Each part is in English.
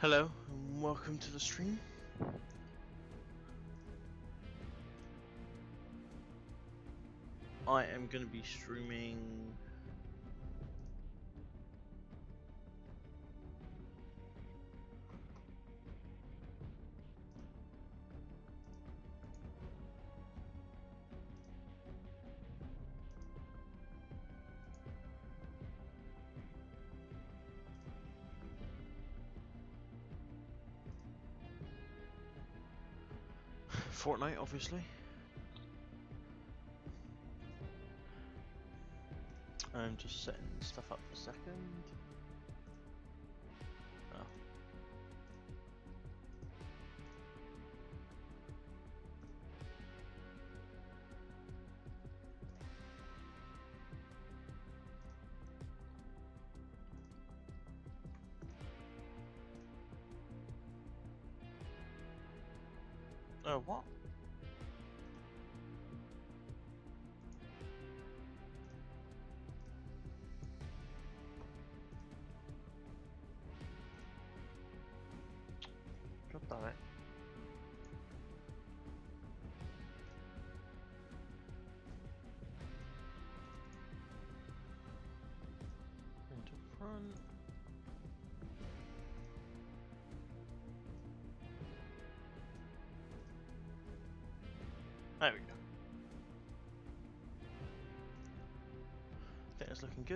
Hello and welcome to the stream. I am going to be streaming Fortnite, obviously. I'm just setting stuff up a second. Oh. Oh, what? God damn it. Into front. There we go. I think it's looking good.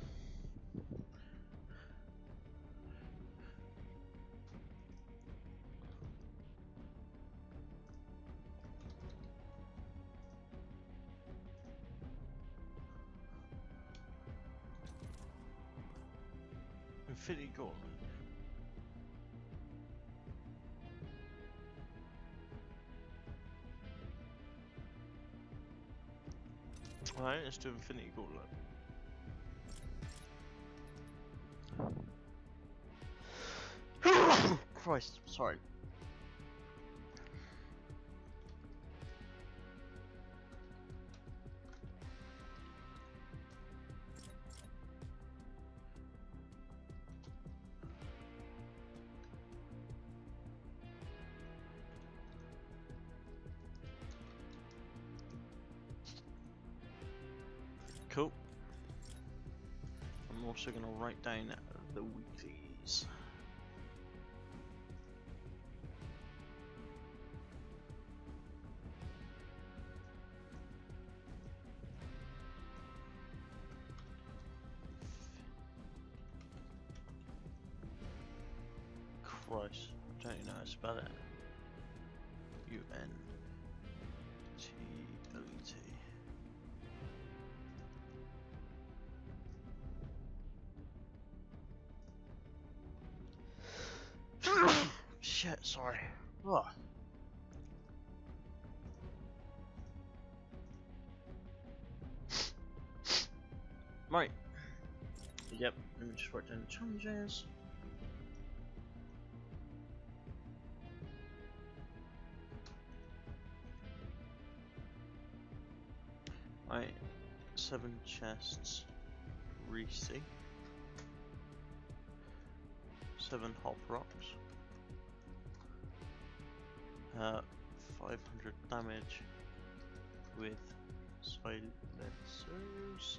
Infinity Gauntlet. Alright, let's do Infinity Gauntlet. Christ, sorry. Cool. I'm also going to write down the weeklies. Christ, I don't even know how to spell it. U-N-T-L-E-T. Shit, sorry. Oh. Right. Yep, let me just write down the challenges. Right, 7 chests, Reese. 7 hop rocks. 500 damage with silencers.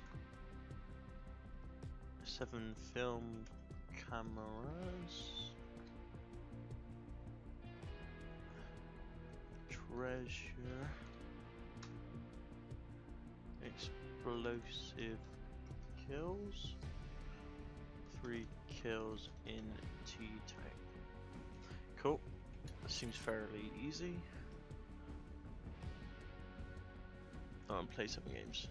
7 film cameras. Treasure. Explosive kills. 3 kills in T-Type. Cool. That seems fairly easy. Oh, and play 7 games.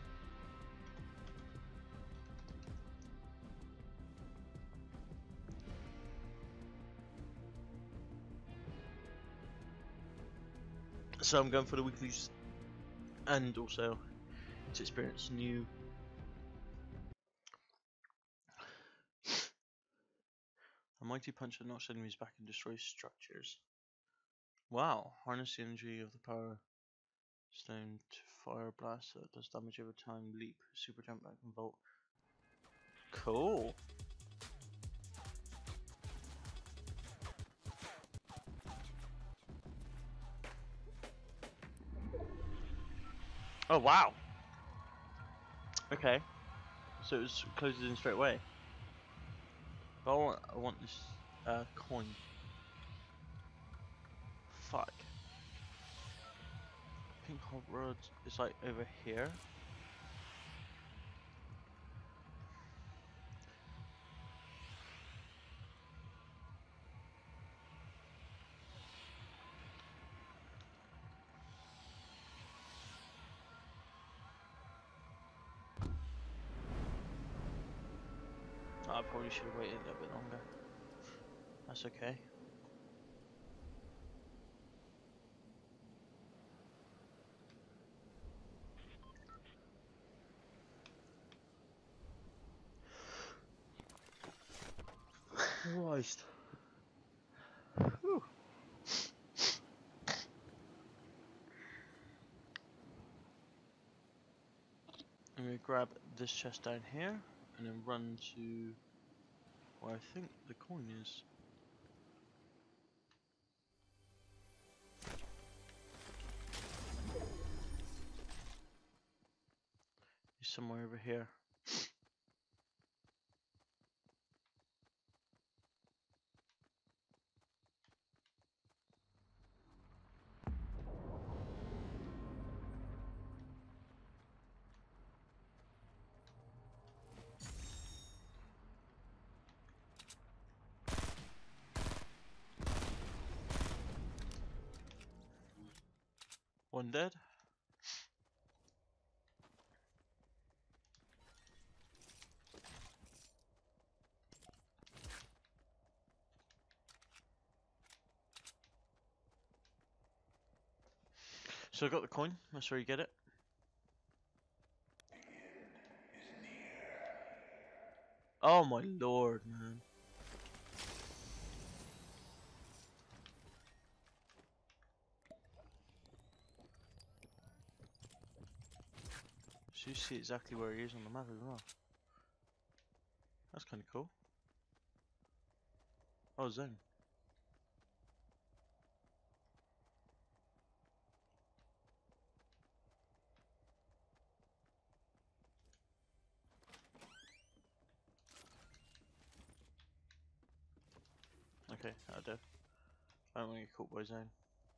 So I'm going for the weeklies and also to experience new a mighty punch that knocks enemies back and destroys structures. Wow, harness the energy of the power stone to fire blast that does damage over time, leap, super jump back and vault. Cool. Oh wow. Okay. So it was closes in straight away. But I want this coin. Fuck. Pink Hot Road is like over here. I probably should have waited a little bit longer. That's okay. Christ. Whew. I'm gonna grab this chest down here and then run to where I think the coin is. It's somewhere over here. One dead. So I got the coin. That's where you get it. Oh my lord, man. So you see exactly where he is on the map as well. That's kind of cool. Oh, zone. Okay, I do. I don't want to get caught by zone.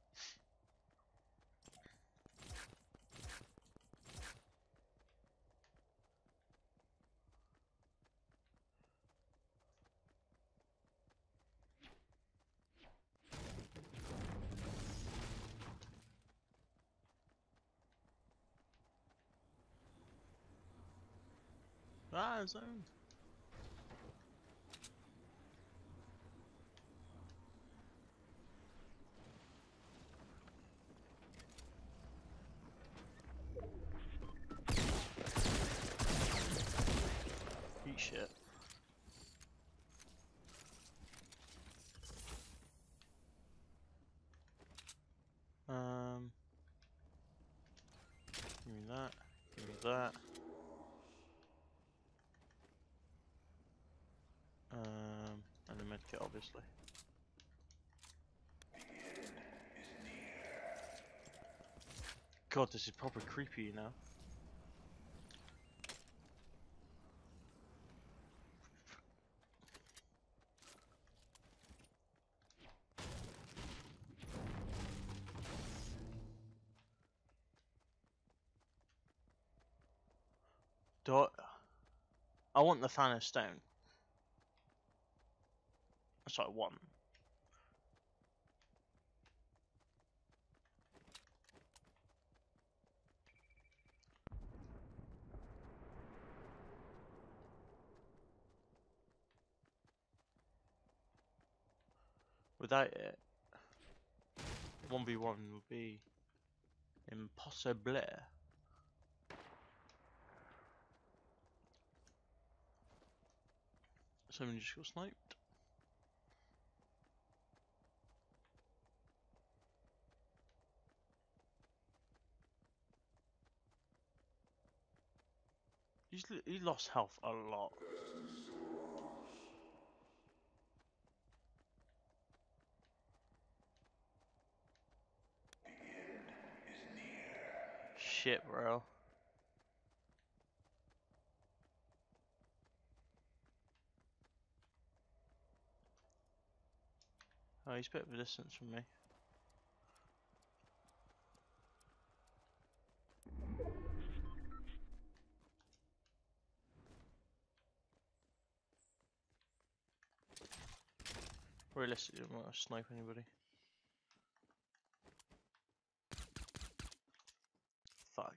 Ah, zone. Eat shit. Give me that. Give me that. And a medkit, obviously. God, this is proper creepy, you know. I want the Thanos stone. That's what I want. Without it, 1v1 would be impossible. Someone just got sniped. He lost health a lot. shit, bro. Oh, he's a bit of a distance from me. Realistically, I'm not gonna snipe anybody. Fuck.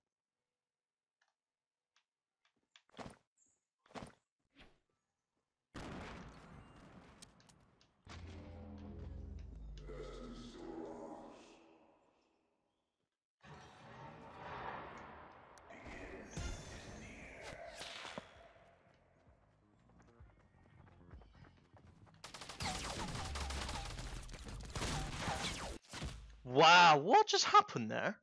Wow, what just happened there?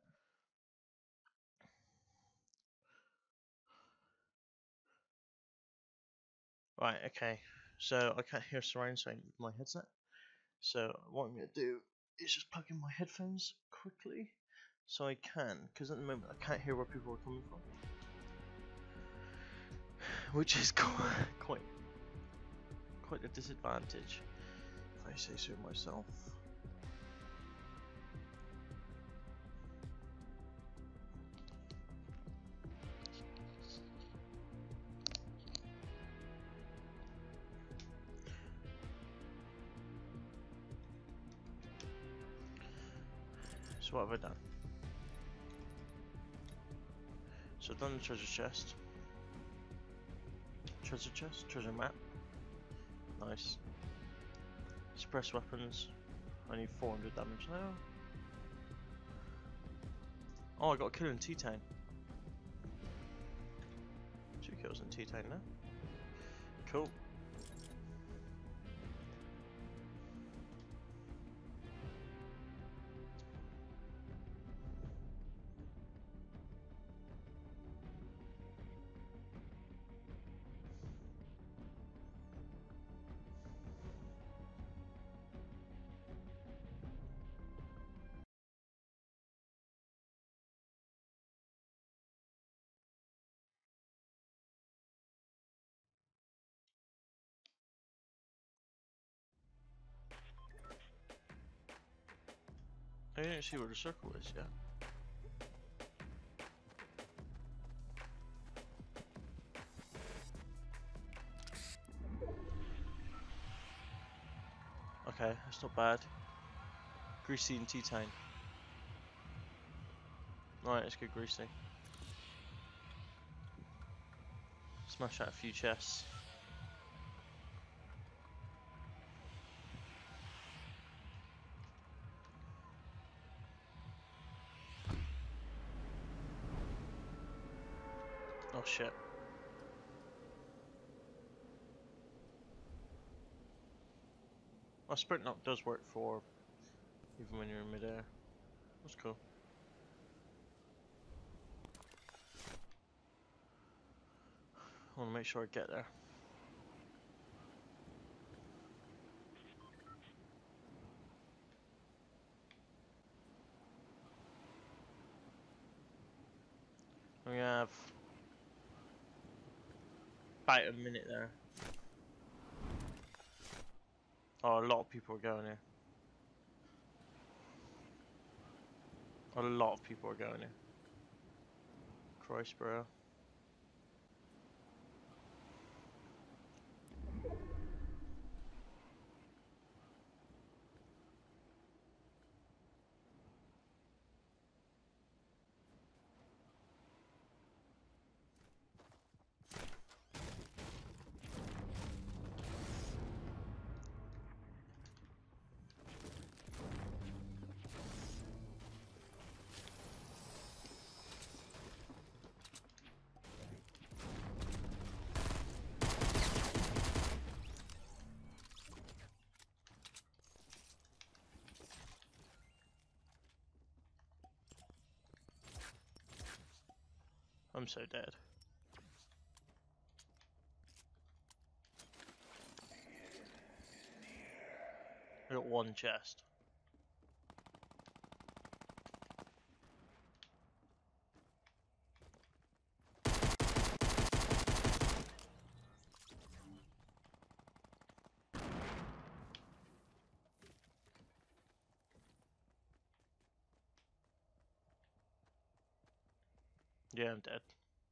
Right, okay. So I can't hear surround sound with my headset. So what I'm gonna do is just plug in my headphones quickly, so I can, because at the moment I can't hear where people are coming from, which is quite a disadvantage, if I say so myself. So what have I done? So I've done the treasure chest. Treasure map. Nice. Suppress weapons. I need 400 damage now. Oh, I got a kill in T-Town. 2 kills in T-Town now. Cool. I didn't see where the circle is yet. Okay, that's not bad. Greasy and T-Town. Alright, let's go Greasy. Smash out a few chests. Oh shit. Well, sprint knock does work for even when you're in midair. That's cool. I want to make sure I get there. We have about a minute there. Oh, a lot of people are going here. A lot of people are going here. Christ, bro. I'm so dead. I got one chest. Yeah, I'm dead.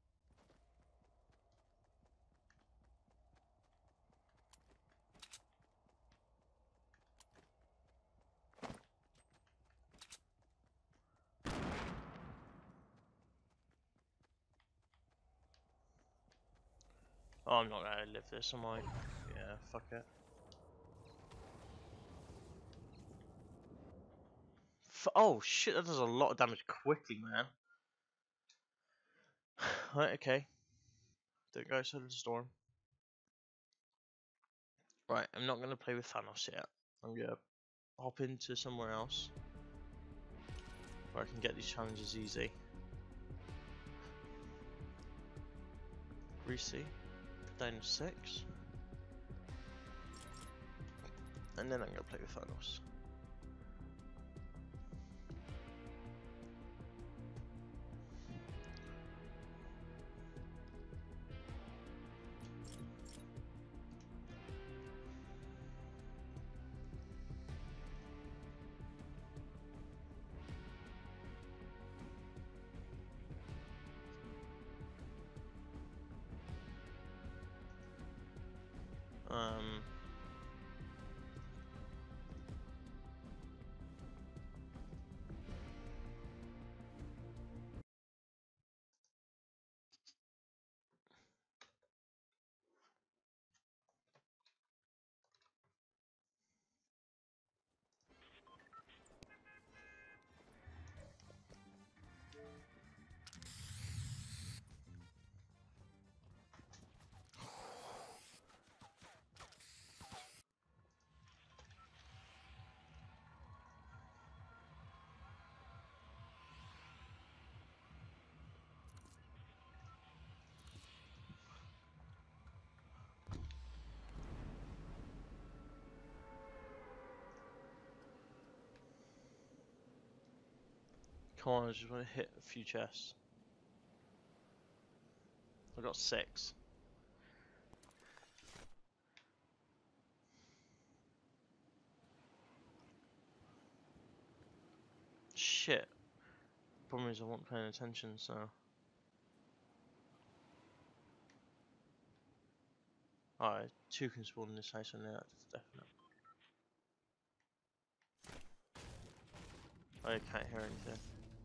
Oh, I'm not gonna live this, am I? Yeah, fuck it. Oh shit, that does a lot of damage quickly, man. Right, okay. Don't go outside of the storm. Right, I'm not gonna play with Thanos yet. I'm gonna hop into somewhere else where I can get these challenges easy. Greasy, down to 6. And then I'm gonna play with Thanos. Um, come on, I just want to hit a few chests. I got 6. Shit. Problem is I wasn't paying attention, so. Alright, 2 can spawn in this house, I know that's definite. I can't hear anything.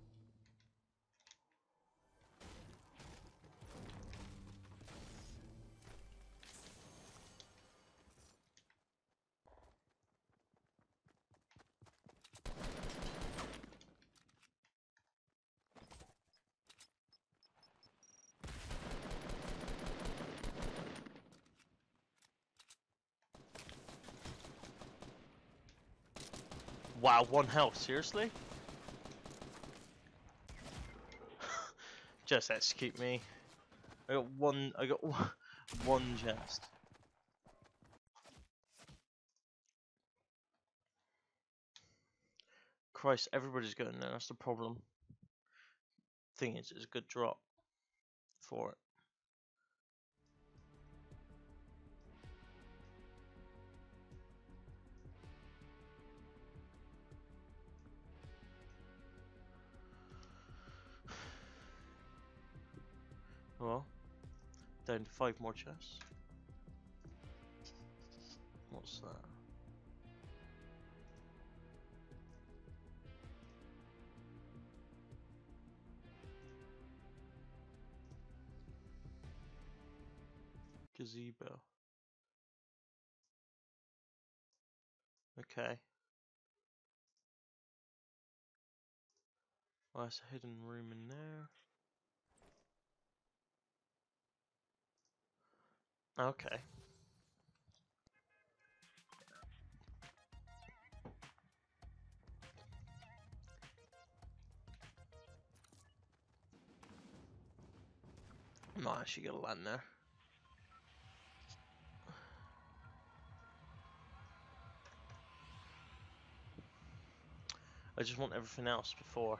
Wow, 1 health, seriously? Just execute me. I got one chest. Christ, everybody's going there, that's the problem. Thing is, it's a good drop for it. Well, down to 5 more chests. What's that? Gazebo. Okay. Well, there's a hidden room in there. Okay. I'm not actually gonna land there. I just want everything else before.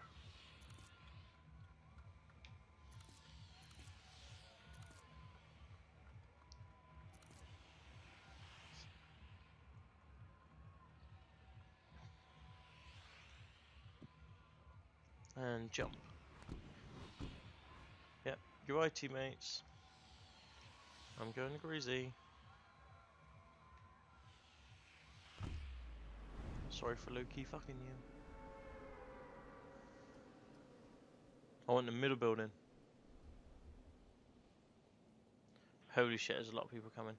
And jump. Goodbye, teammates. I'm going to Greasy. Sorry for low-key fucking you. I want the middle building. Holy shit, there's a lot of people coming.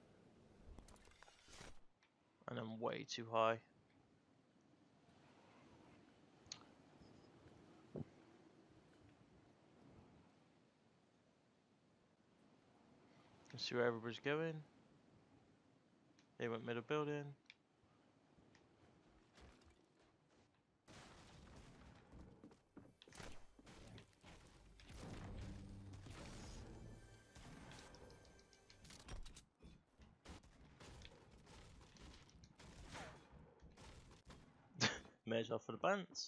And I'm way too high. Let's see where everybody's going. They went middle building. May as well for the pants.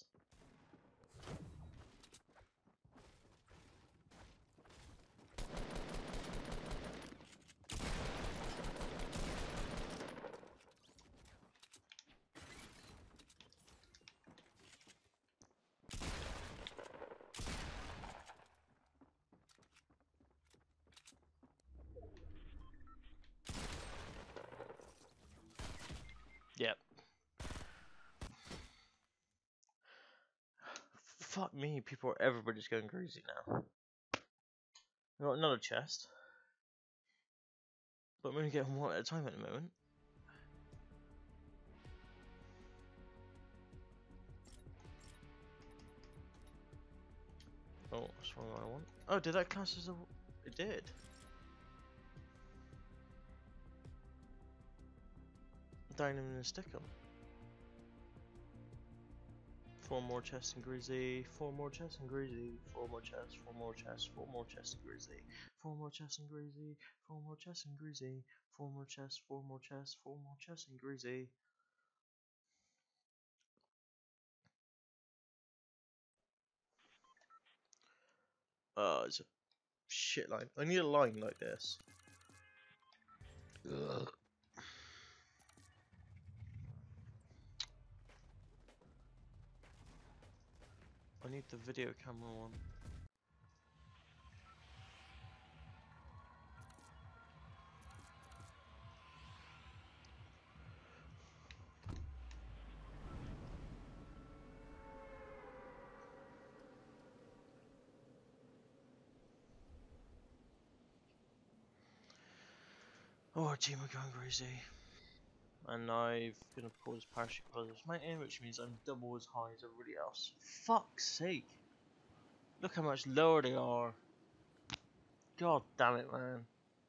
Yep. Fuck me, everybody's going crazy now. We got another chest. But I'm only getting one at a time at the moment. Oh, that's the wrong one I want. Oh, did that class as a... It did. Down in the stickum. 4 more chests and greasy, 4 more chests and greasy, 4 more chests, 4 more chests, 4 more chests and greasy, 4 more chests and greasy, 4 more chests and greasy, 4 more chests, 4 more chests, 4 more chests and greasy. It's a shit line. I need a line like this. Ugh. I need the video camera one. Oh, our team are going crazy. And I'm gonna pause parachute because it's mountain, which means I'm double as high as everybody else. Fuck's sake! Look how much lower they are. God damn it, man.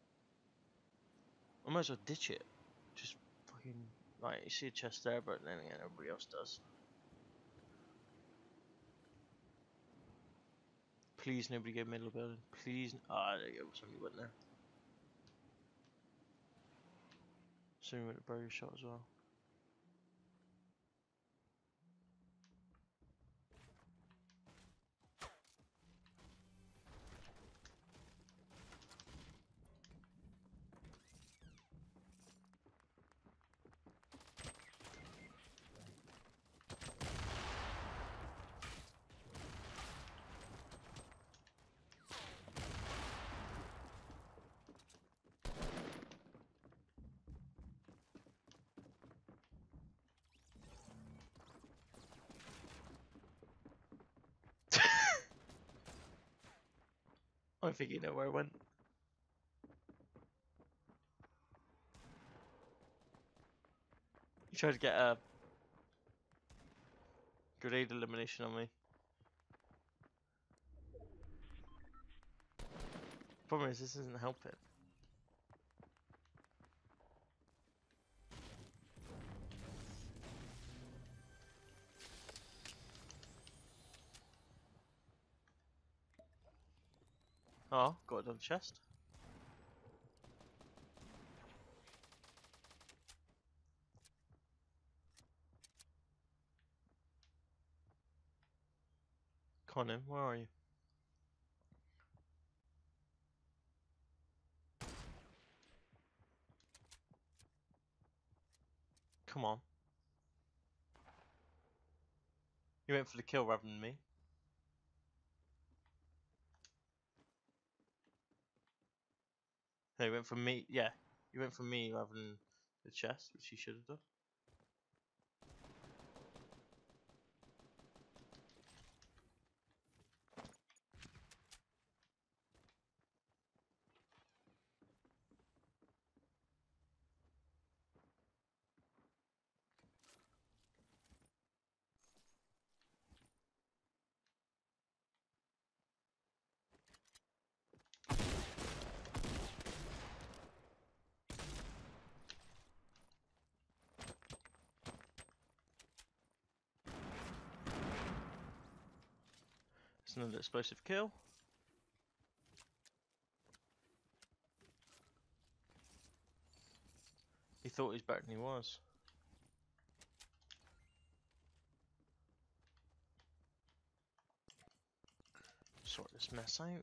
I might as well ditch it. Just fucking... Like, you see a chest there, but then again, everybody else does. Please, nobody get middle building. Please. Ah, there you go. Somebody went there. Somebody went to burger shot as well. I think you know where I went. You tried to get a grenade elimination on me. Problem is, this isn't helping. Oh, got another chest. Conan, where are you? Come on. You went for the kill rather than me. He went for me. Yeah, he went for me rather than the chest, which he should have done. It's another explosive kill. He thought he was better than he was. Sort this mess out.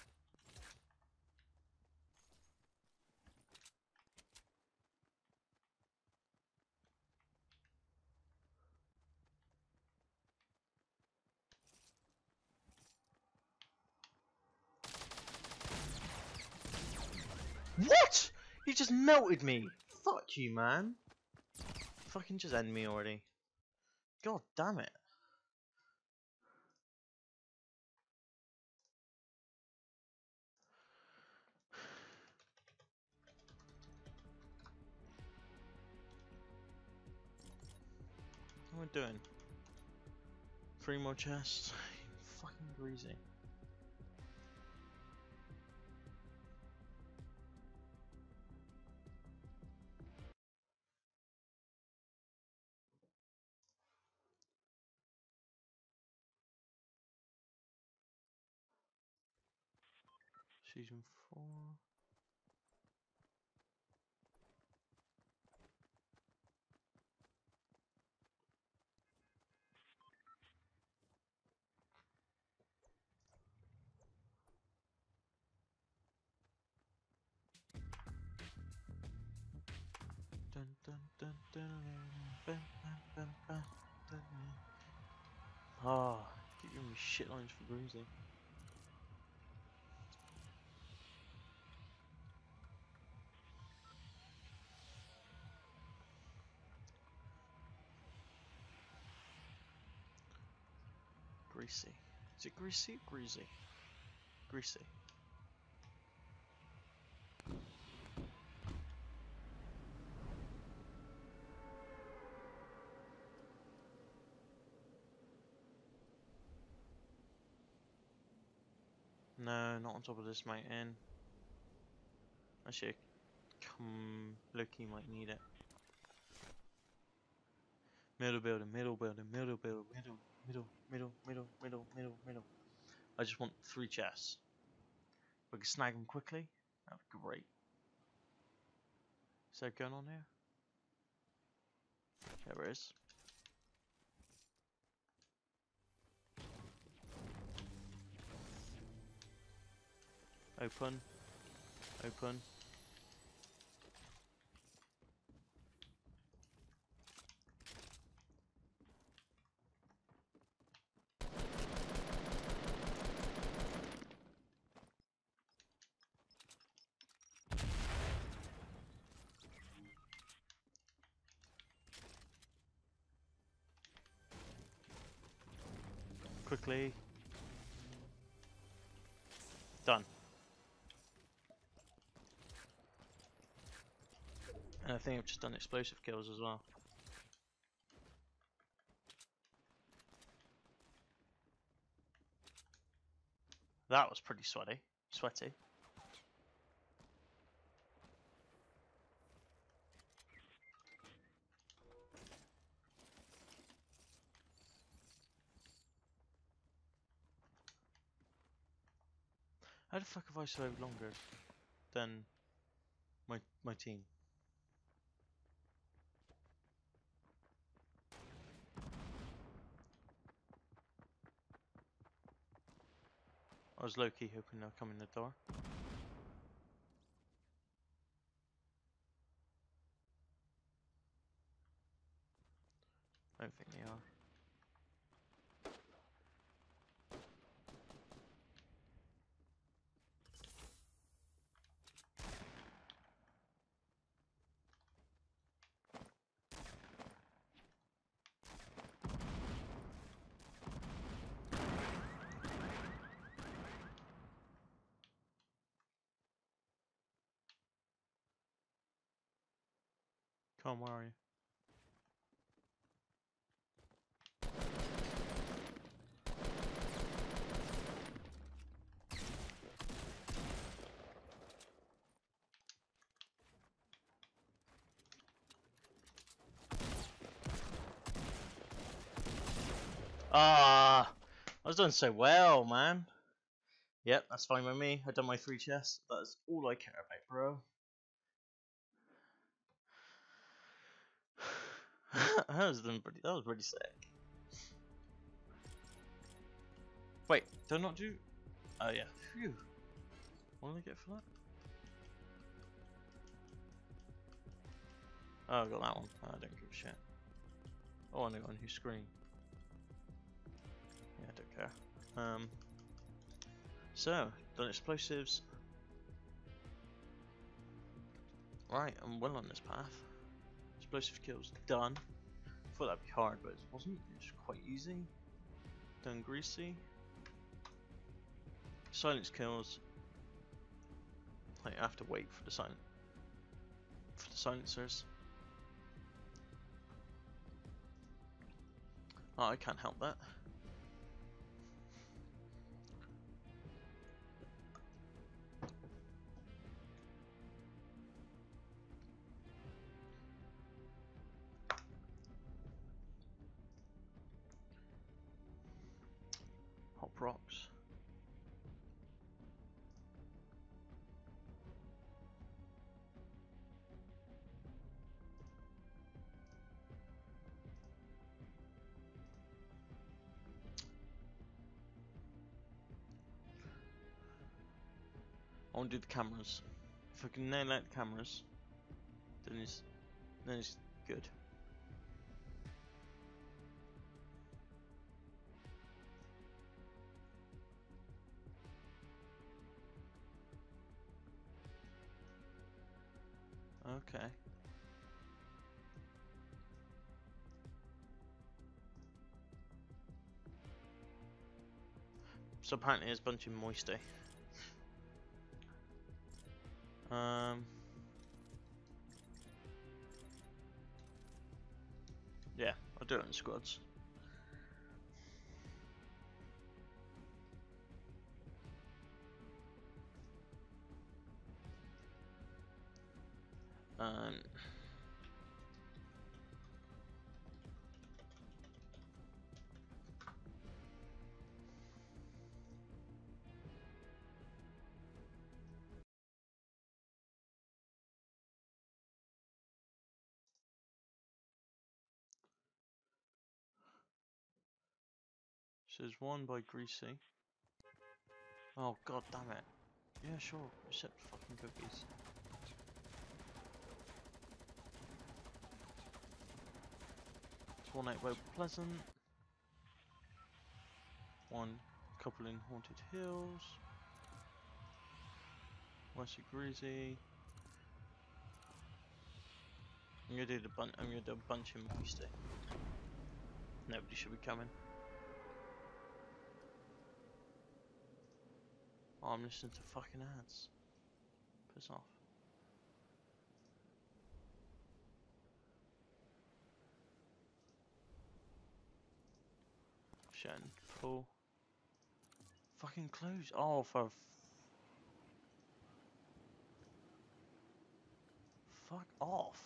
What? He just melted me. Fuck you, man. Fucking just end me already. God damn it. What am I doing? 3 more chests. Fucking greasy. Season 4. Dun, dun, dun, dun, dun, dun, dun, dun, dun, dun. Ah, keep giving me shit lines for greasy. Greasy. Is it greasy or greasy? Greasy. No, not on top of this mountain. Actually, Loki might need it. Middle building, middle building, middle building, middle. I just want 3 chests. If we can snag them quickly, that'd be great. Is there a gun on here? There is. Open. Open. Quickly. Done. And I think I've just done explosive kills as well. That was pretty sweaty. Sweaty. How the fuck have I survived longer than my team? I was low-key hoping they'll come in the door. I don't think they are. Come on, where are you? Ah, I was doing so well, man. Yep, that's fine with me. I've done my 3 chests. That's all I care about, bro. That was pretty sick. Wait, did I not do? Oh yeah. Phew. What did I get for that? Oh, I got that one. Oh, I don't give a shit. Oh, and I got a new screen. Yeah, I don't care. So, done explosives. Right, I'm well on this path. Explosive kills done. Thought that'd be hard, but it wasn't. It was quite easy. Done greasy. Silence kills. Like, I have to wait for the silencers. Oh, I can't help that. Hop rocks. I want to do the cameras. If I can nail out the cameras, then it's good. Okay. So apparently there's a bunch of moisty. Yeah, I'll do it in squads. So there's one by Greasy. Oh god damn it. Yeah, sure, except fucking cookies. There's one out by Pleasant. One couple in Haunted Hills. West Greasy. I'm gonna do a bunch in Moisty. Nobody should be coming. Oh, I'm listening to fucking ads. Piss off. Shen, pull. Fucking close. Oh, for fuck off.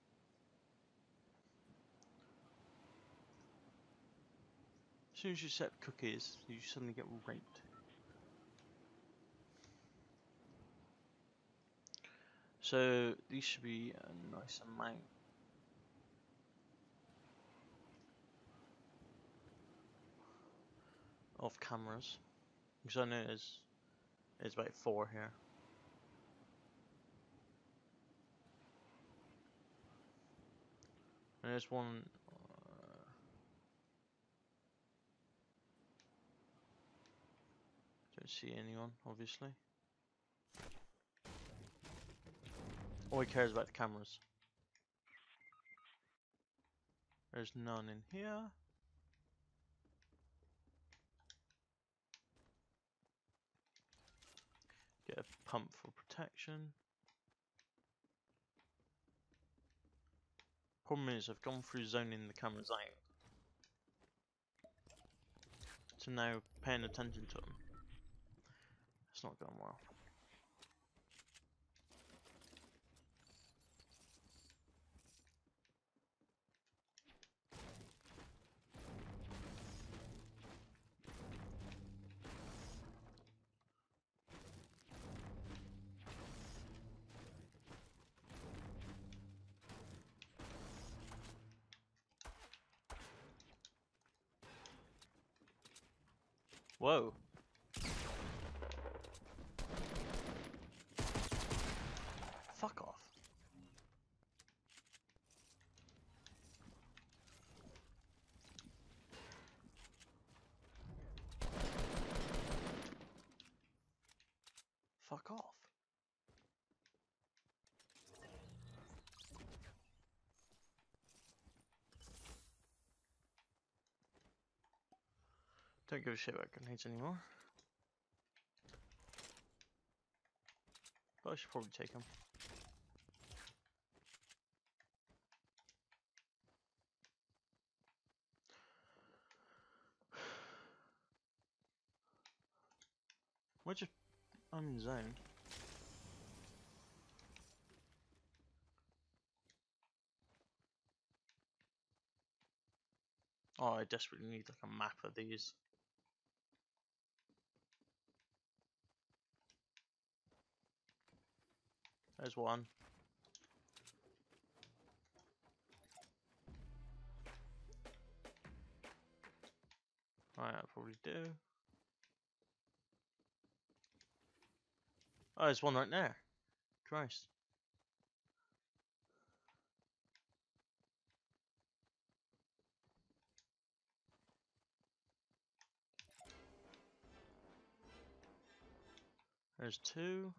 As soon as you set cookies, you suddenly get raped. So these should be a nice amount. Of cameras, because I know there's about 4 here. And there's one. Don't see anyone, obviously. All he cares about the cameras. There's none in here. Get a pump for protection. Problem is, I've gone through zoning the cameras out to now paying attention to them. It's not going well. Whoa. Fuck off. Fuck off. Don't give a shit about grenades anymore. But I should probably take them. We're just... I'm in zone. Oh, I desperately need like a map of these. There's one. Right, I probably do. Oh, there's one right there. Christ. There's two.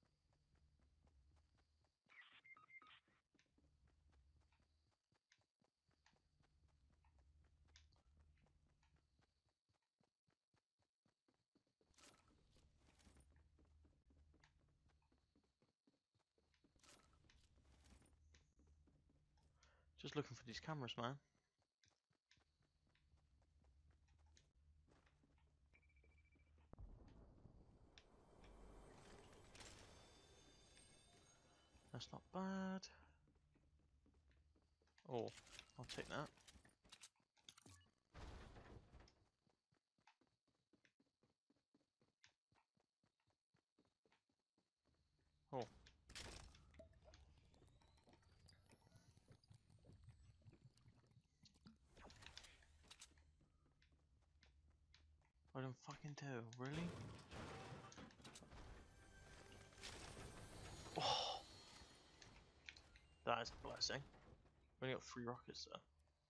Just looking for these cameras, man. That's not bad. Oh, I'll take that. Oh. I don't fucking do, really? Oh, that is a blessing. I've only got 3 rockets though.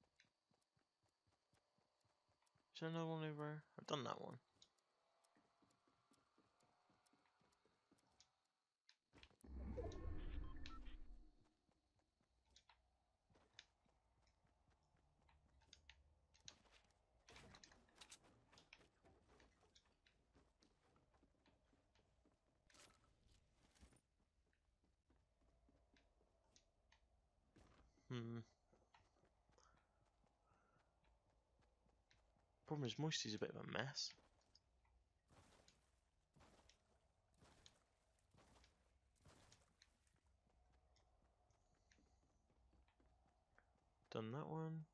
Is there another one over? I've done that one. Problem is, Moisty's a bit of a mess. Done that one.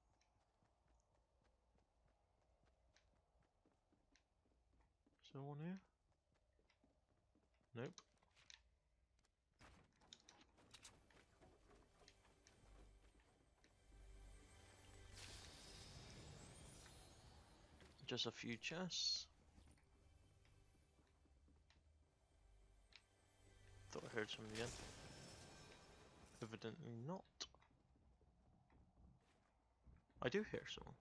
Is there one here? Nope. Just a few chests. Thought I heard something again. Evidently not. I do hear someone.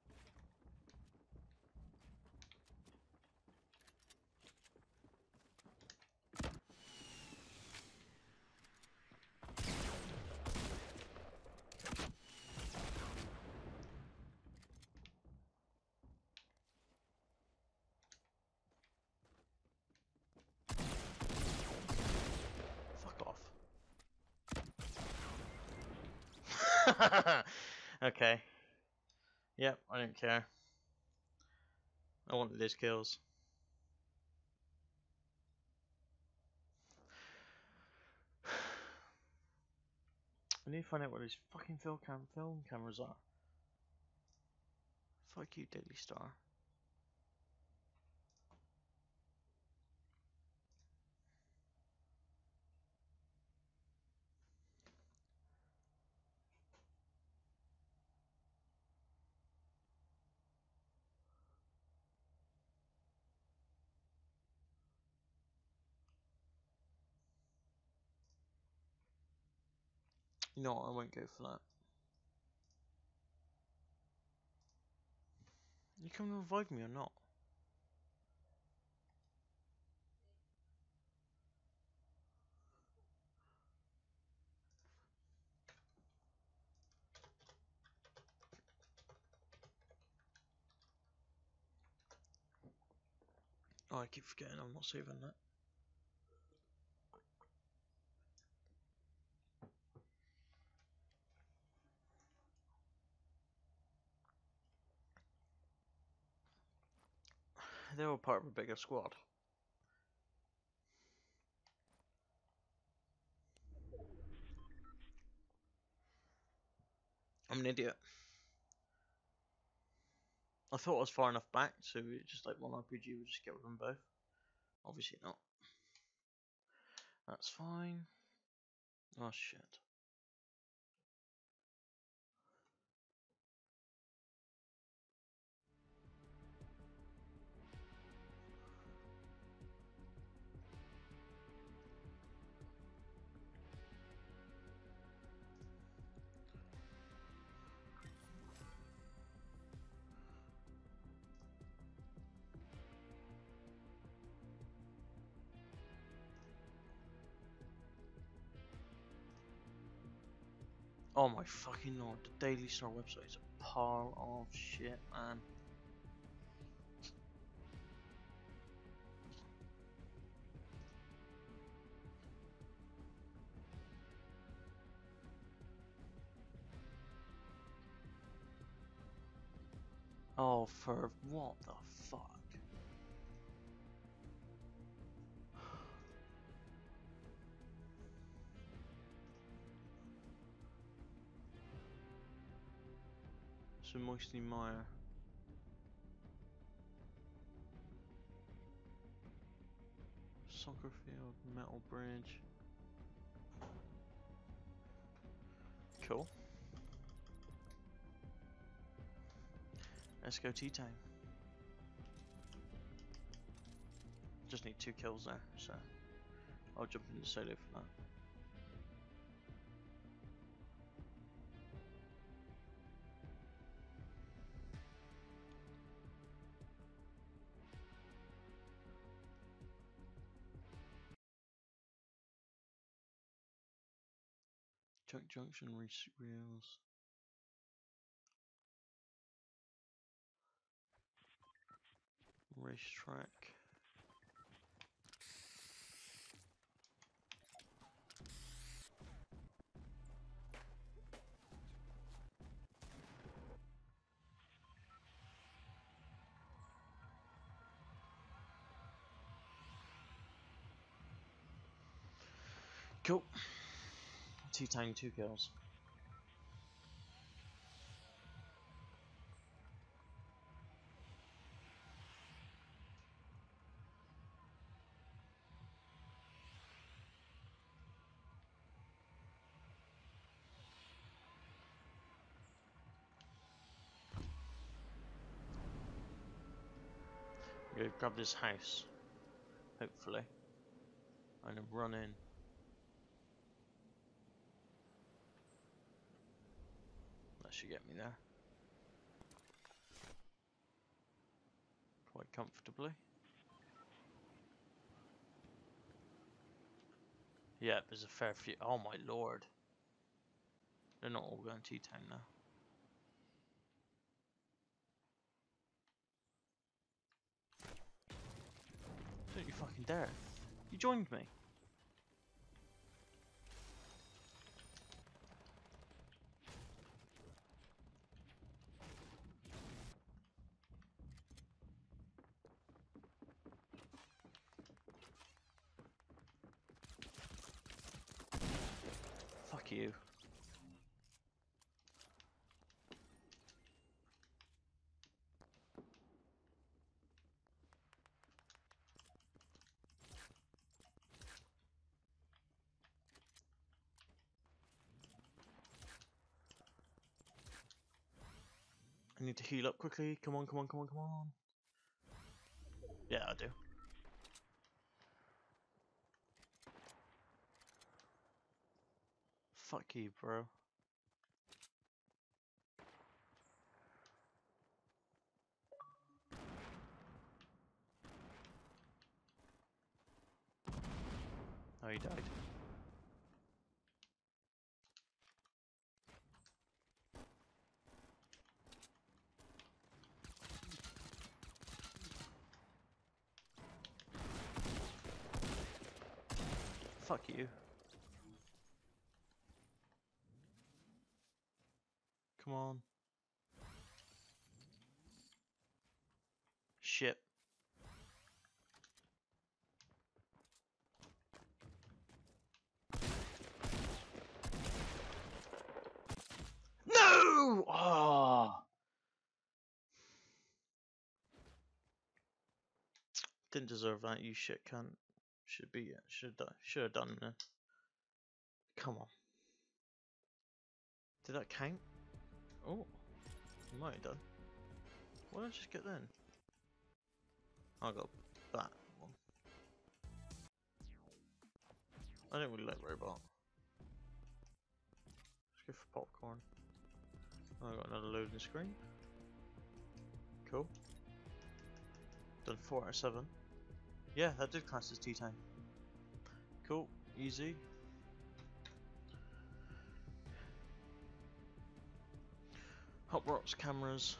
Fuck off. Okay. Yep, I don't care. I wanted these kills. I need to find out where these fucking film cameras are. Fuck you, Daily Star. You know what, I won't go for that. You can revive me or not? Oh, I keep forgetting I'm not saving that. They were part of a bigger squad. I'm an idiot. I thought I was far enough back, so just like one RPG would just get rid of them both. Obviously not. That's fine. Oh shit. Oh my fucking lord, the Daily Star website is a pile of shit, man. Oh, for what the fuck? So Moisty Mire. Soccer field, metal bridge. Cool. Let's go tea time. Just need 2 kills there, so I'll jump into solo for that. Chuck Junction reels. Racetrack. Cool. Tea time, 2 kills. I'm gonna grab this house, hopefully, and run in. That should get me there. Quite comfortably. Yeah, there's a fair few. Oh my lord. They're not all going tea time now. Don't you fucking dare. You joined me. you. I need to heal up quickly. Come on, come on, come on, come on. Yeah, I do. Fuck you, bro. Oh, he died. Fuck you. Come on. Shit. No! Oh! Didn't deserve that, you shit cunt. Should be, should have done it. Come on. Did that count? Oh, you might have done. What did I just get then? I got that one. I don't really like robot. Let's go for popcorn. I got another loading screen. Cool. Done 4 out of 7. Yeah, that did class as tea time. Cool, easy. Hot rocks, cameras,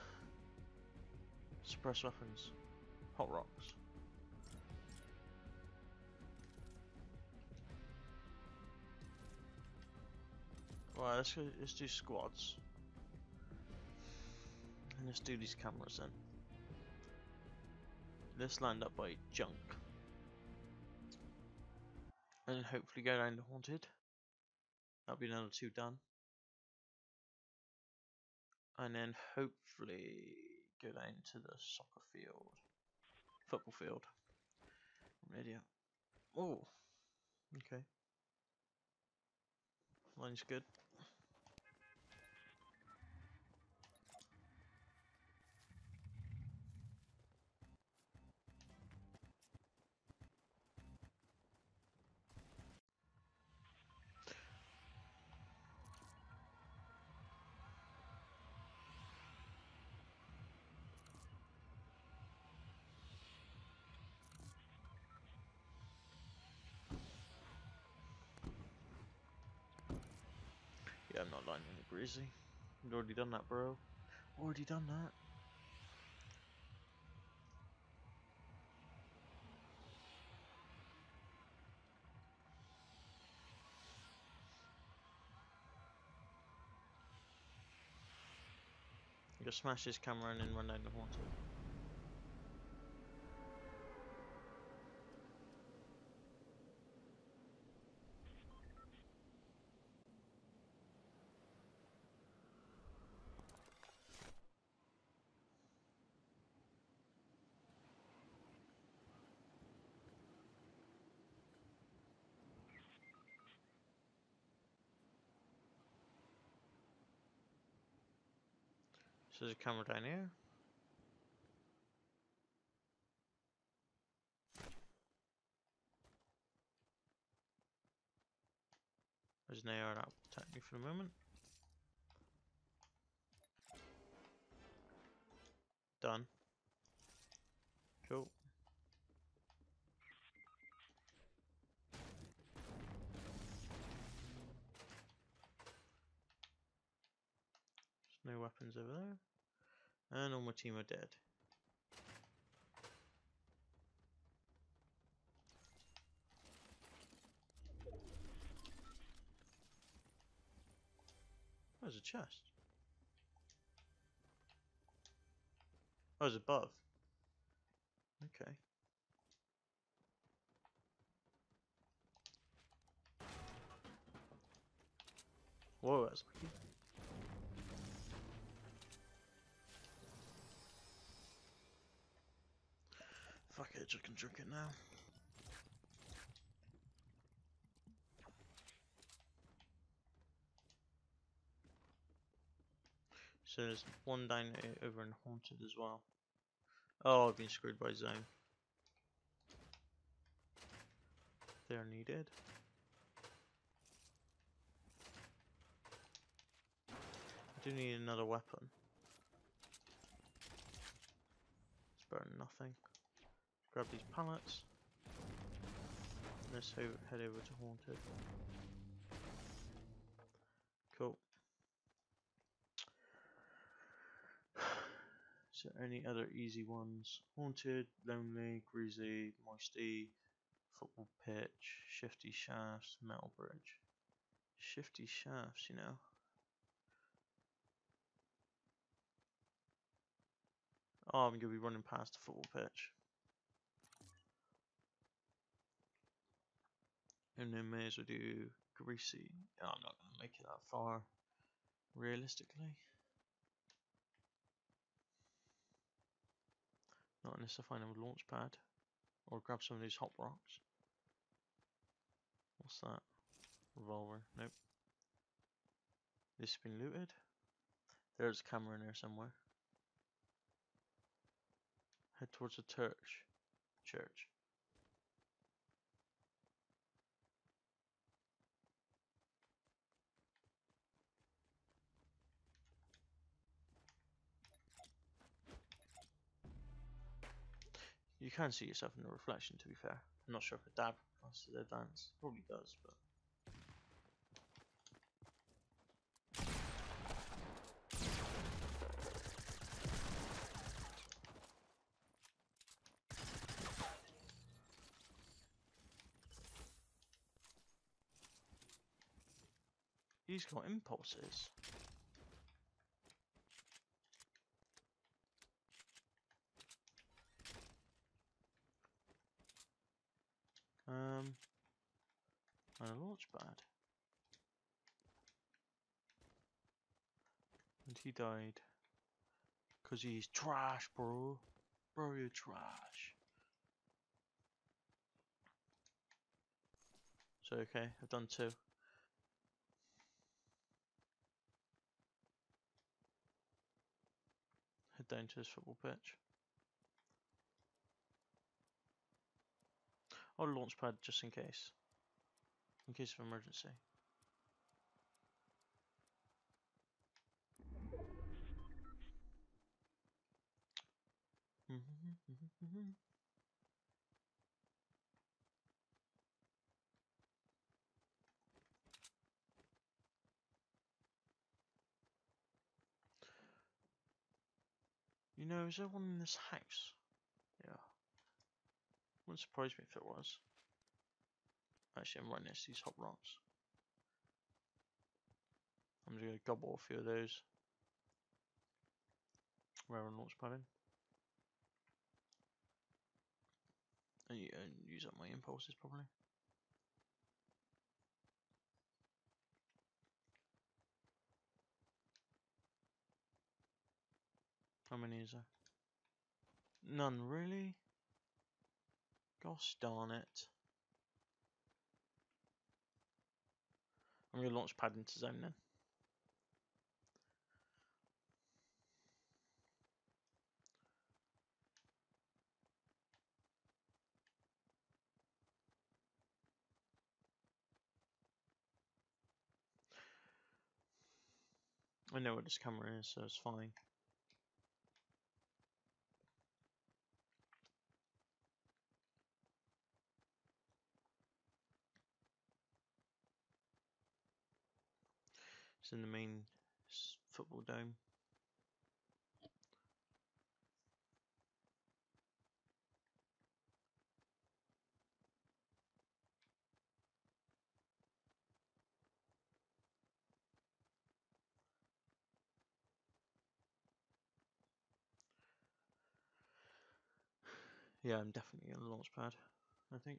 suppress weapons. Hot rocks. Right, let's do squads. And let's do these cameras then. Let's land up by junk. And then hopefully go down to haunted. That'll be another 2 done. And then hopefully go down to the soccer field. Football field. Radio. Oh, okay. Line's good. Yeah, I'm not lining it greasy. You've already done that, bro. Already done that. You just smash this camera and then run down the haunted. So there's a camera down here. There's an AR out attacking me for the moment. Done. Cool. There's no weapons over there. And all my team are dead. Oh, there's a chest. Oh, it's above. Okay. Whoa, that's lucky. Fuck it, just can drink it now. So there's one down over in Haunted as well. Oh, I've been screwed by Zone. They're needed. I do need another weapon. It's better than nothing. Grab these pallets. Let's head over to Haunted. Cool. So any other easy ones? Haunted, Lonely, Greasy, Moisty, Football Pitch, Shifty Shafts, Metal Bridge. Shifty Shafts, you know. Oh, I'm gonna be running past the football pitch. And then may as well do Greasy. Oh, I'm not gonna make it that far, realistically. Not unless I find a launch pad. Or grab some of these hot rocks. What's that? Revolver. Nope. This has been looted. There's a camera in there somewhere. Head towards the church. You can see yourself in the reflection, to be fair. I'm not sure if a dab costs the advance. Probably does, but... He's got impulses. And a launch pad. And he died. Because he's trash, bro. Bro, you're trash. So, okay, I've done 2. Head down to this football pitch. Or a launch pad just in case. In case of emergency. You know, is there one in this house? Yeah. Wouldn't surprise me if it was. Actually, I'm right next to these hot rocks. I'm just going to gobble a few of those. Where I'm launch padding. And use up my impulses probably. How many is there? None, really? Gosh darn it. I'm going to launch pad into zone then. I know where this camera is, so it's fine. It's in the main football dome. Yeah, I'm definitely on the launch pad, I think.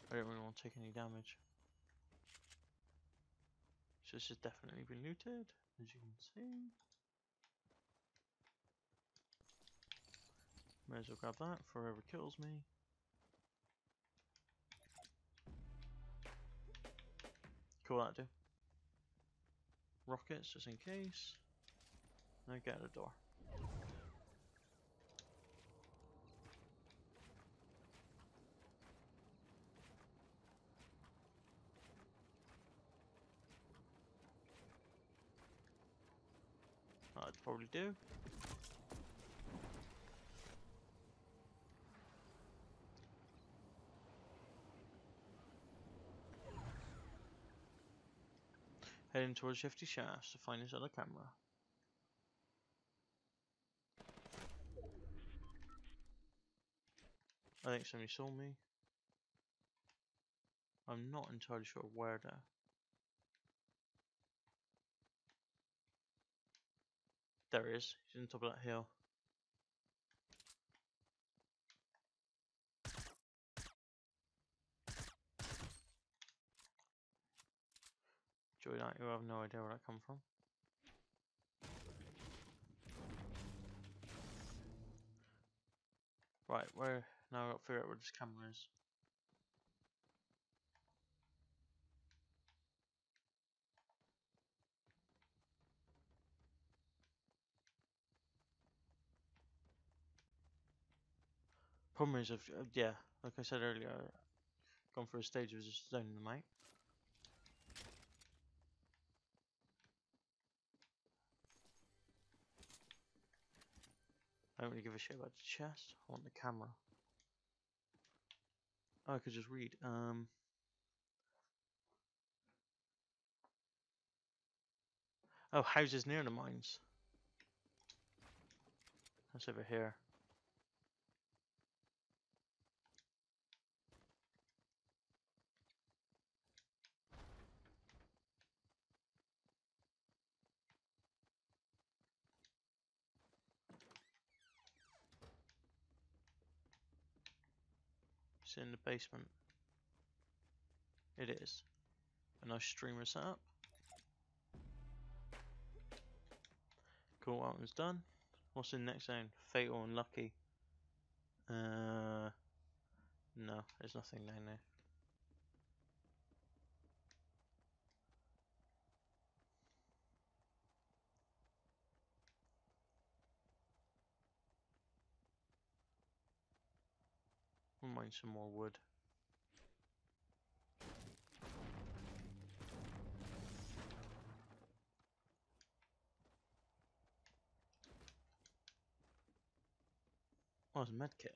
I don't really want to take any damage. So this has definitely been looted, as you can see. May as well grab that for whoever kills me. Cool, that'll do. Rockets, just in case. Now get out the door. That'd probably do. Heading towards Shifty Shafts to find this other camera. I think somebody saw me. I'm not entirely sure where though. There he is. He's on top of that hill. Joy that, you have no idea where that come from. Right, where now I've got to figure out where this camera is. Problem is, yeah, like I said earlier, I've gone for a stage of just zoning them out. I don't really give a shit about the chest. I want the camera. Oh, I could just read. Oh, houses near the mines. That's over here. It's in the basement. It is. A nice streamer setup. Cool, that one's done. What's in the next zone? Fatal and Lucky. No, there's nothing down there. We'll mine some more wood. Oh, there's a medkit.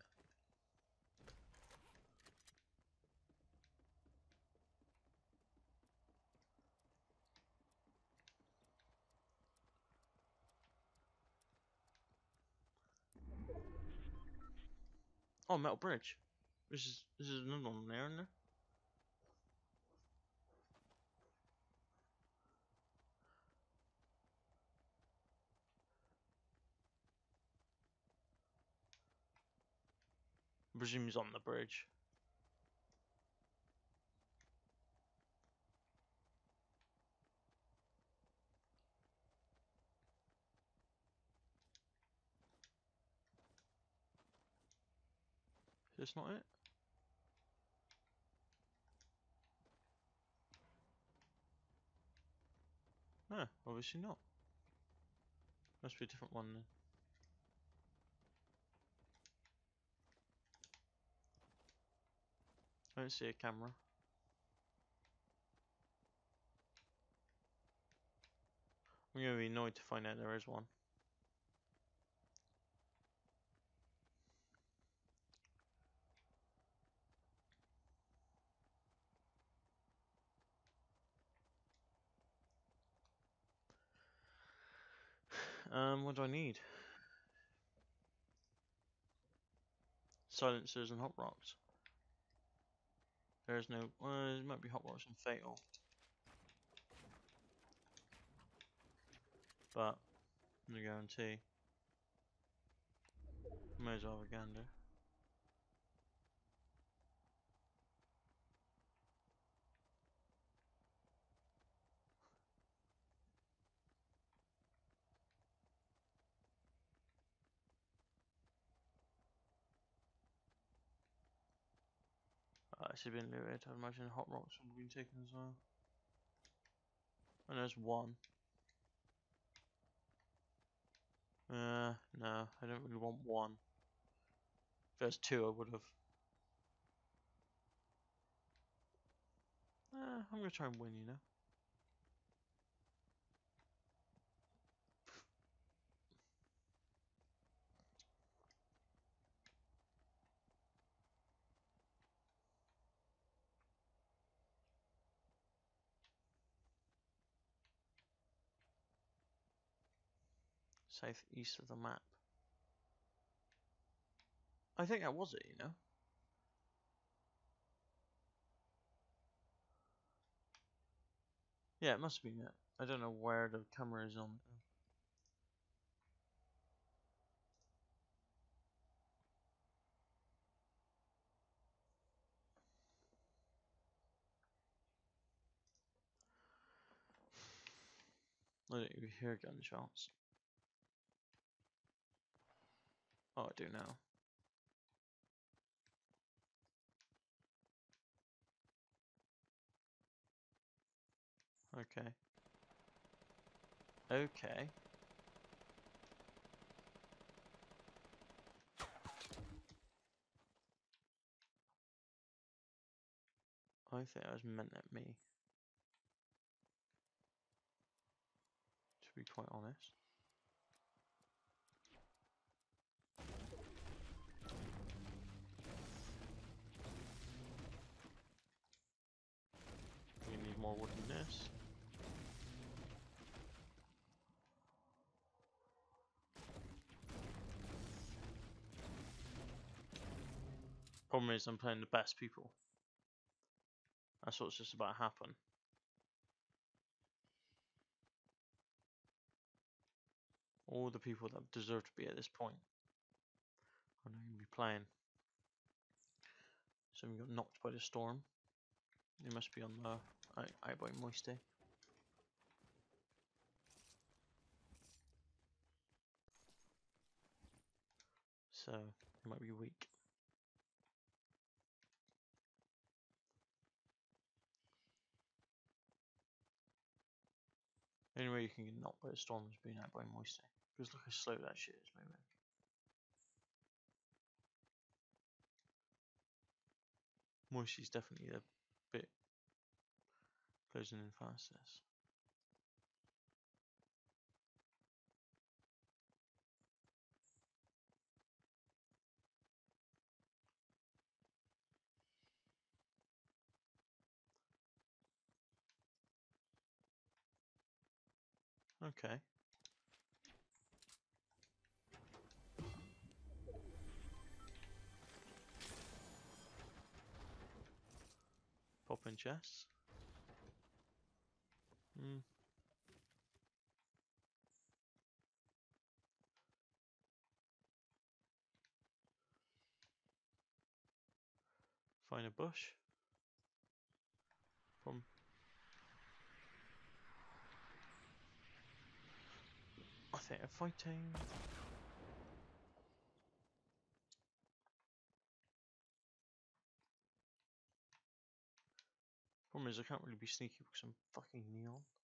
Oh, metal bridge. This is another one there, isn't there? I presume he's on the bridge. That's not it. No, obviously not. Must be a different one then. I don't see a camera. I'm gonna be annoyed to find out there is one. What do I need? Silencers and hot rocks. There's no. There might be hot rocks and fatal. But, no guarantee. May as well have a gander. this has been looted. I imagine hot rocks would have been taken as well. And there's one. No, I don't really want one. If there's two, I would have. I'm gonna try and win, you know. Southeast of the map. I think that was it, you know. Yeah, it must have been it. I don't know where the camera is on. I don't even hear gunshots. Oh, I do now. Okay. Okay. I think that was meant at me. To be quite honest. We need more wood than this. Problem is, I'm playing the best people. That's what's just about to happen. All the people that deserve to be at this point are not going to be playing. So we got knocked by the storm. They must be on the out by Moisty. So they might be weak. The only way you can get knocked by a storm is being out by Moisty. Because look how slow that shit is moving. Moisty's definitely a bit closing in fastest. Okay. Pop in chests. Find a bush. From I think they're fighting. Problem is I can't really be sneaky because I'm fucking neon.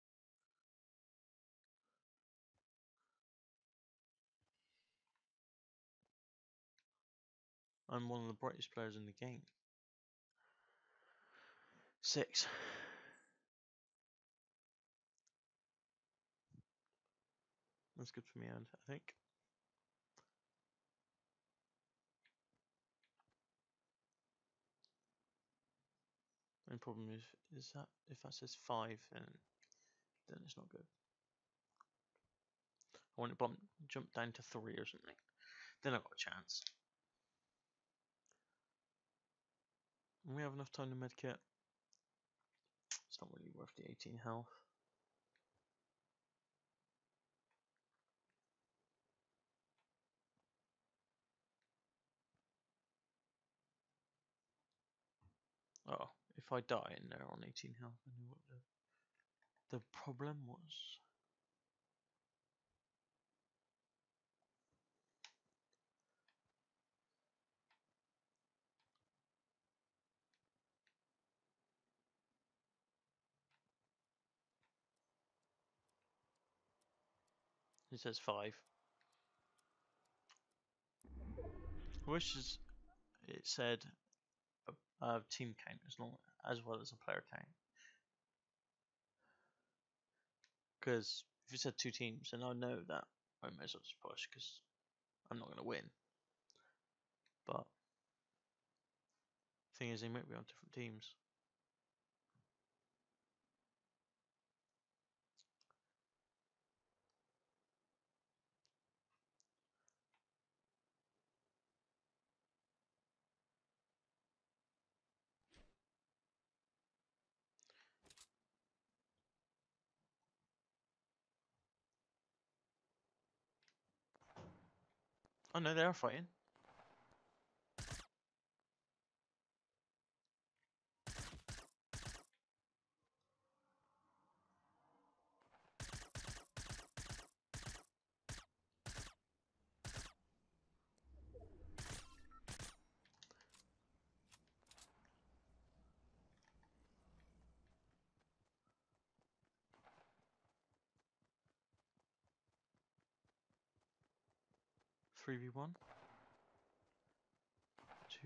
I'm one of the brightest players in the game. 6. That's good for me, and I think. The problem is that if that says 5, then it's not good. I want to jump down to 3 or something. Then I've got a chance. And we have enough time to medkit. It's not really worth the 18 health. Oh, if I die in there on 18 health, I knew what the problem was. It says 5. I wish it said team count as well as a player count. Because if it said 2 teams, then I know that I might as well just push because I'm not going to win. But the thing is, they might be on different teams. Oh no, they are fighting. Three v one. 2.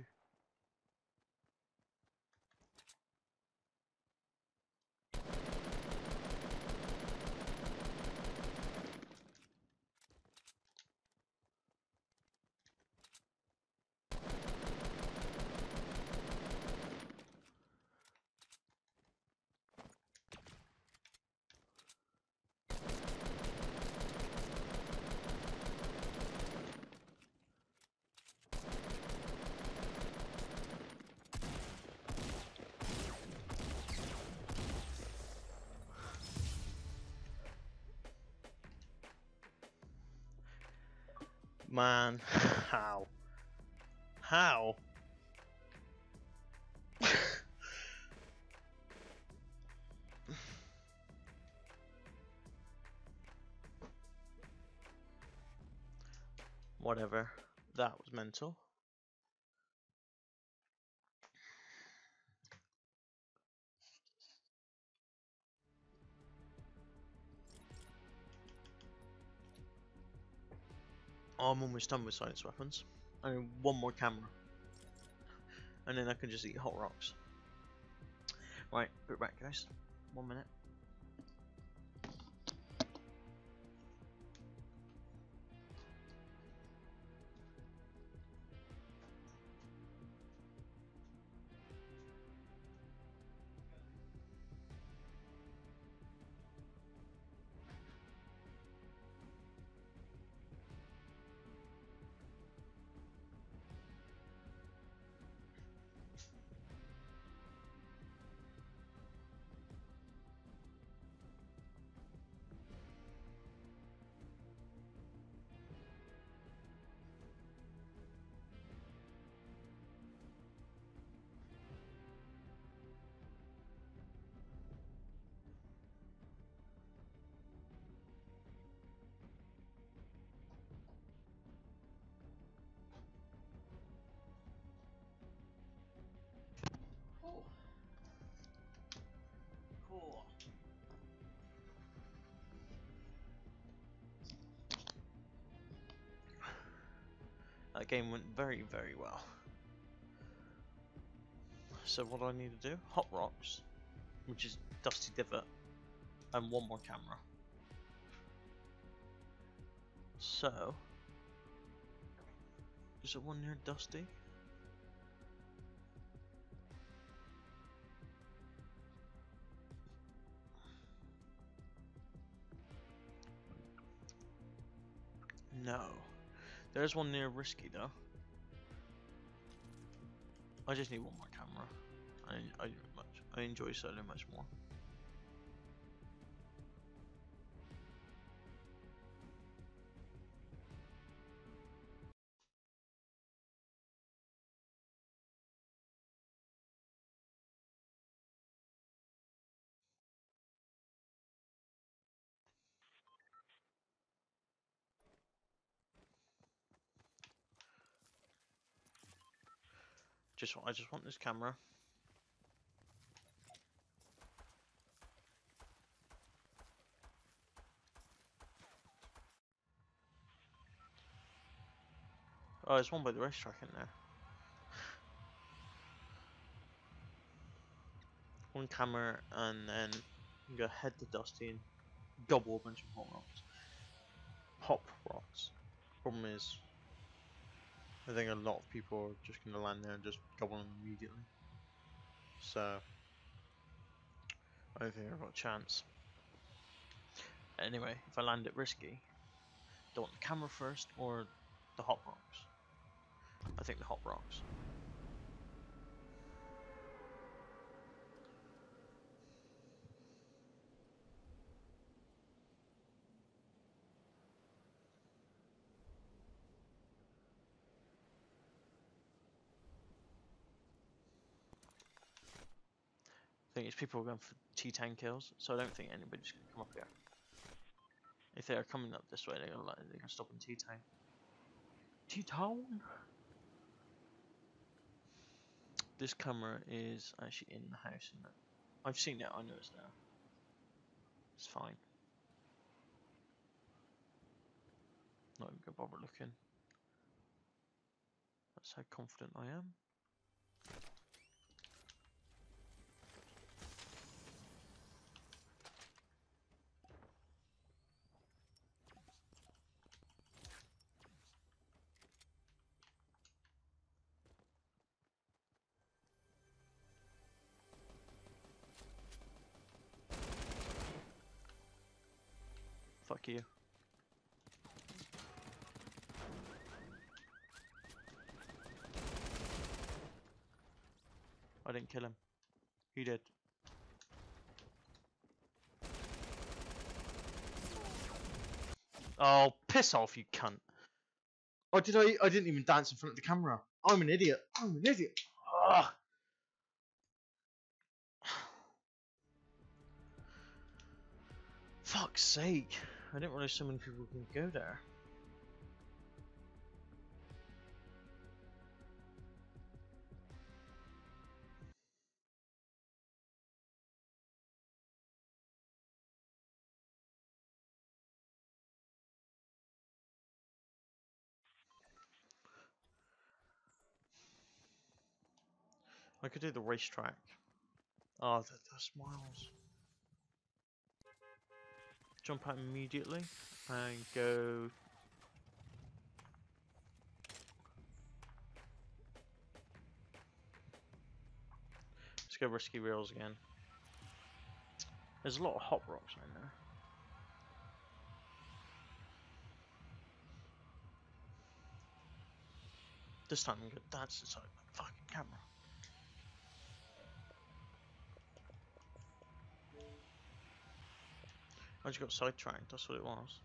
Man, how? How? Whatever. That was mental. Oh, I'm almost done with science weapons. I need one more camera. And then I can just eat hot rocks. Right, put it back guys. 1 minute. Cool. That game went very, very well. So what do I need to do? Hot rocks, which is Dusty Divot, and one more camera. So, is there one near Dusty? No. There's one near Risky though. I just need one more camera. I enjoy solo much more. I just want this camera. Oh, there's one by the racetrack in there. One camera, and then you go head to Dusty and gobble a bunch of hot rocks. Hop rocks. Problem is, I think a lot of people are just going to land there and just gobble them immediately. So, I don't think I've got a chance. Anyway, if I land it risky, do I want the camera first or the hot rocks? I think the hot rocks. I think it's people are going for T10 kills, so I don't think anybody's going to come up here. If they're coming up this way, they're going to stop in T-Town. T-Town! This camera is actually in the house, isn't it? I've seen it, I know it's there. It's fine. Not even gonna bother looking. That's how confident I am. Fuck you. I didn't kill him. He did. Oh, piss off, you cunt. Oh, did I? I didn't even dance in front of the camera. I'm an idiot. I'm an idiot. Ugh. Fuck's sake. I didn't realize so many people can go there. I could do the racetrack. Oh, that's miles. Jump out immediately and go. Let's go risky rails again. There's a lot of hot rocks right there. This time I'm gonna dance inside my fucking camera. I just got sidetracked, that's what it was.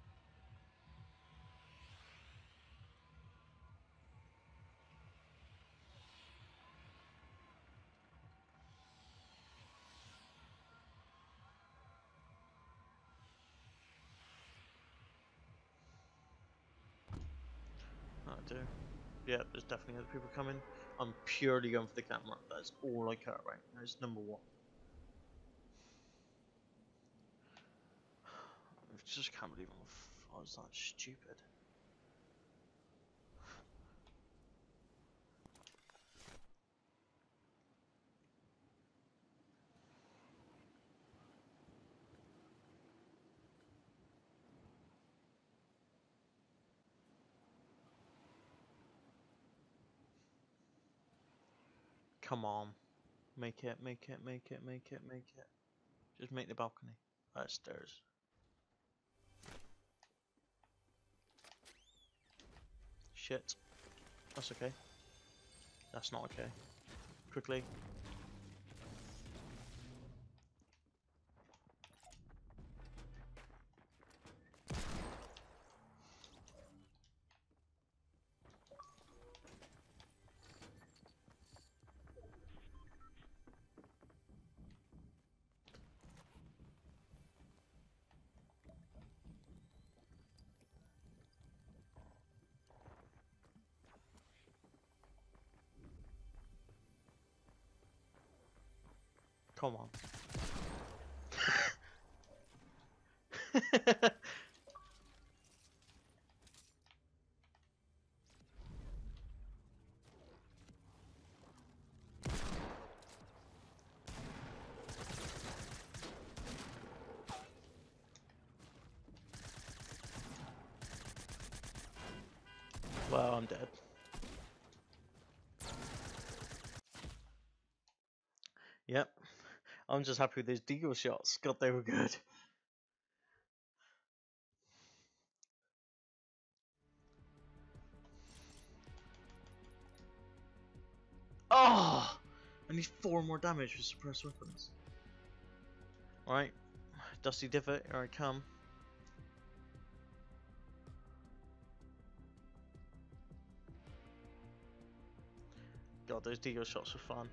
I do. Yeah, there's definitely other people coming. I'm purely going for the camera. That's all I care about. That's number one. I just can't believe I was that stupid. Come on. Make it, make it, make it, make it, make it. Just make the balcony. Stairs. Shit. That's okay. That's not okay. Quickly. Come on. Well, I'm dead. Yep. I'm just happy with those deagle shots. God, they were good. Oh! I need 4 more damage with suppressed weapons. Alright. Dusty Divot, here I come. God, those deagle shots were fun.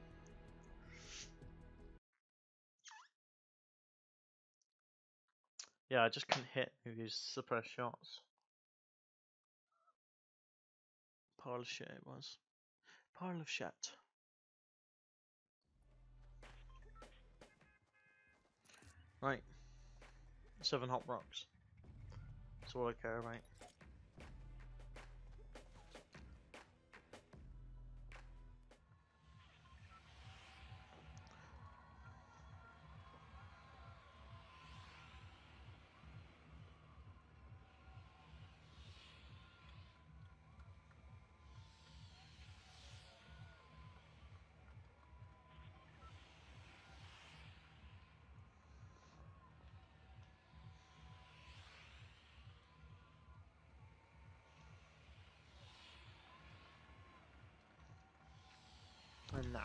Yeah, I just couldn't hit with these suppressed shots. Pile of shit it was. Pile of shit. Right. 7 hot rocks. That's all I care about. And now.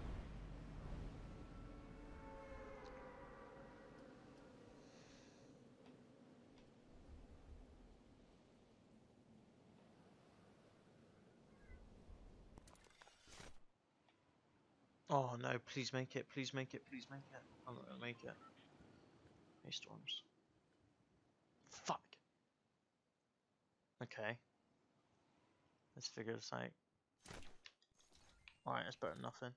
Oh no, please make it, please make it, please make it. I'm not gonna make it. Hey, storms. Fuck. Okay. Let's figure this out. Alright, that's better than nothing.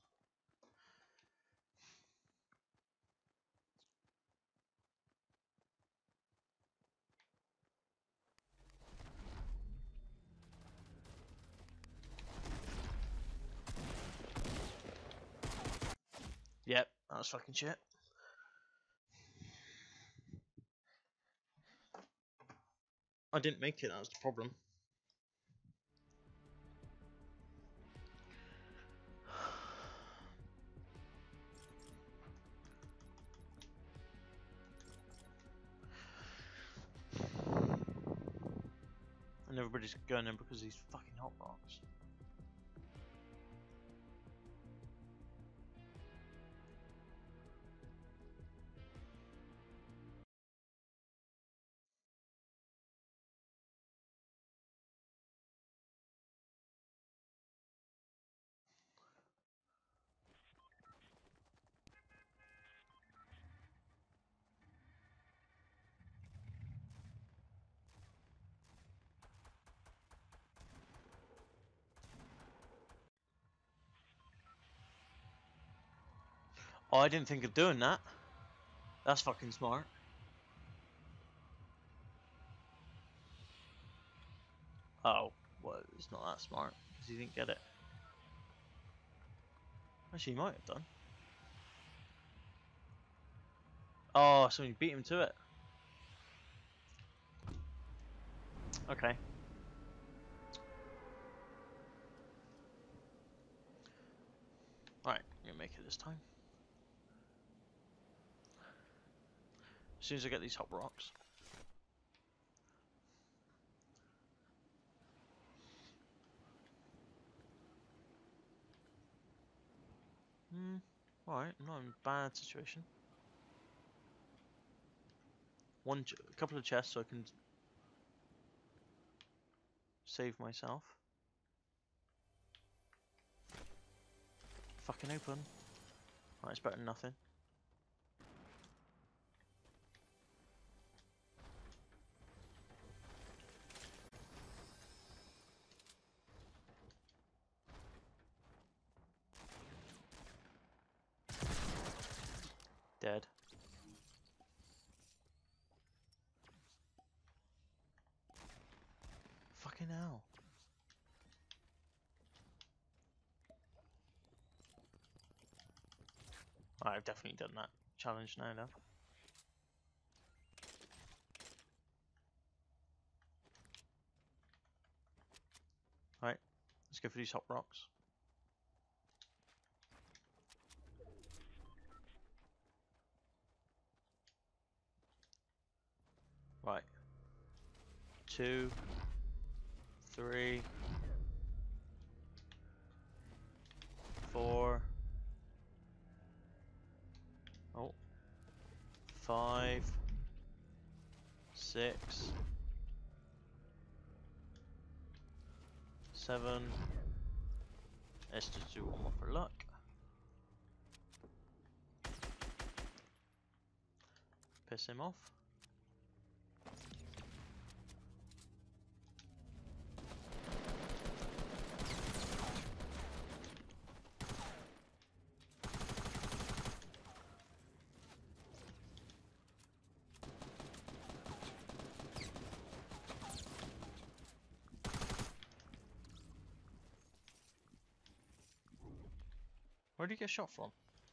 Yep, that was fucking shit. I didn't make it, that was the problem. And everybody's going in because of these fucking hot rocks. Oh, I didn't think of doing that. That's fucking smart. Oh, well, it's not that smart, because he didn't get it. Actually, he might have done. Oh, so you beat him to it. Okay. Alright, I'm gonna make it this time. As soon as I get these hot rocks. Alright, not in a bad situation. A couple of chests so I can save myself. Fucking open. Alright, it's better than nothing. Dead. Fucking hell. Alright, I've definitely done that challenge now though. go for these hot rocks. Right. 2, 3, 4. Oh. 5, 6, 7. Let's just do one more for luck. Piss him off. Where did he get shot from?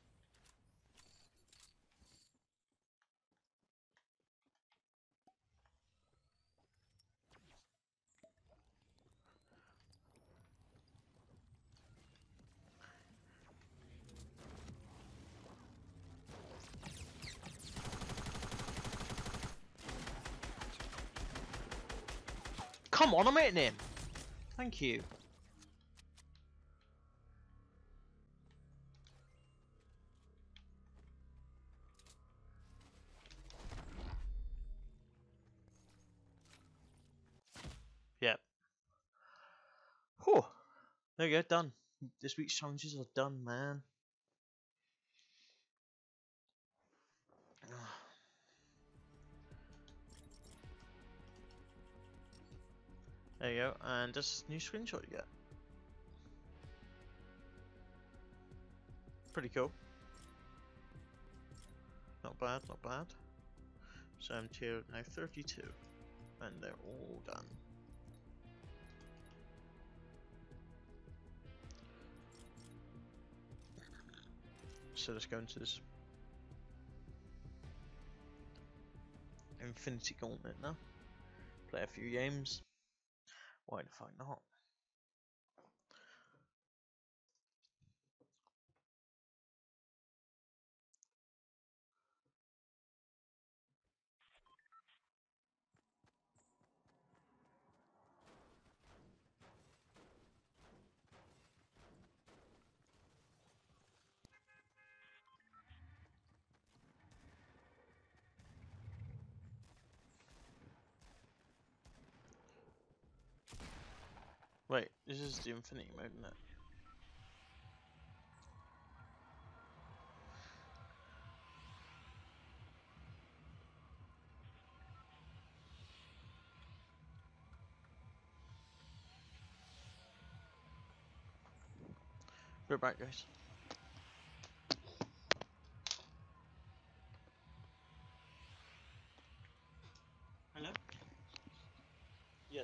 Come on, I'm hitting him! Thank you. Yep. Whew. There you go, done. This week's challenges are done, man. There you go, and just new screenshot you get. Pretty cool. Not bad, not bad. So I'm tier now 32, and they're all done. So let's go into this Infinity Gauntlet now. Play a few games. Why the fuck not? Wait, this is the Infinity mode, isn't it? We're back, guys. Hello? Yes.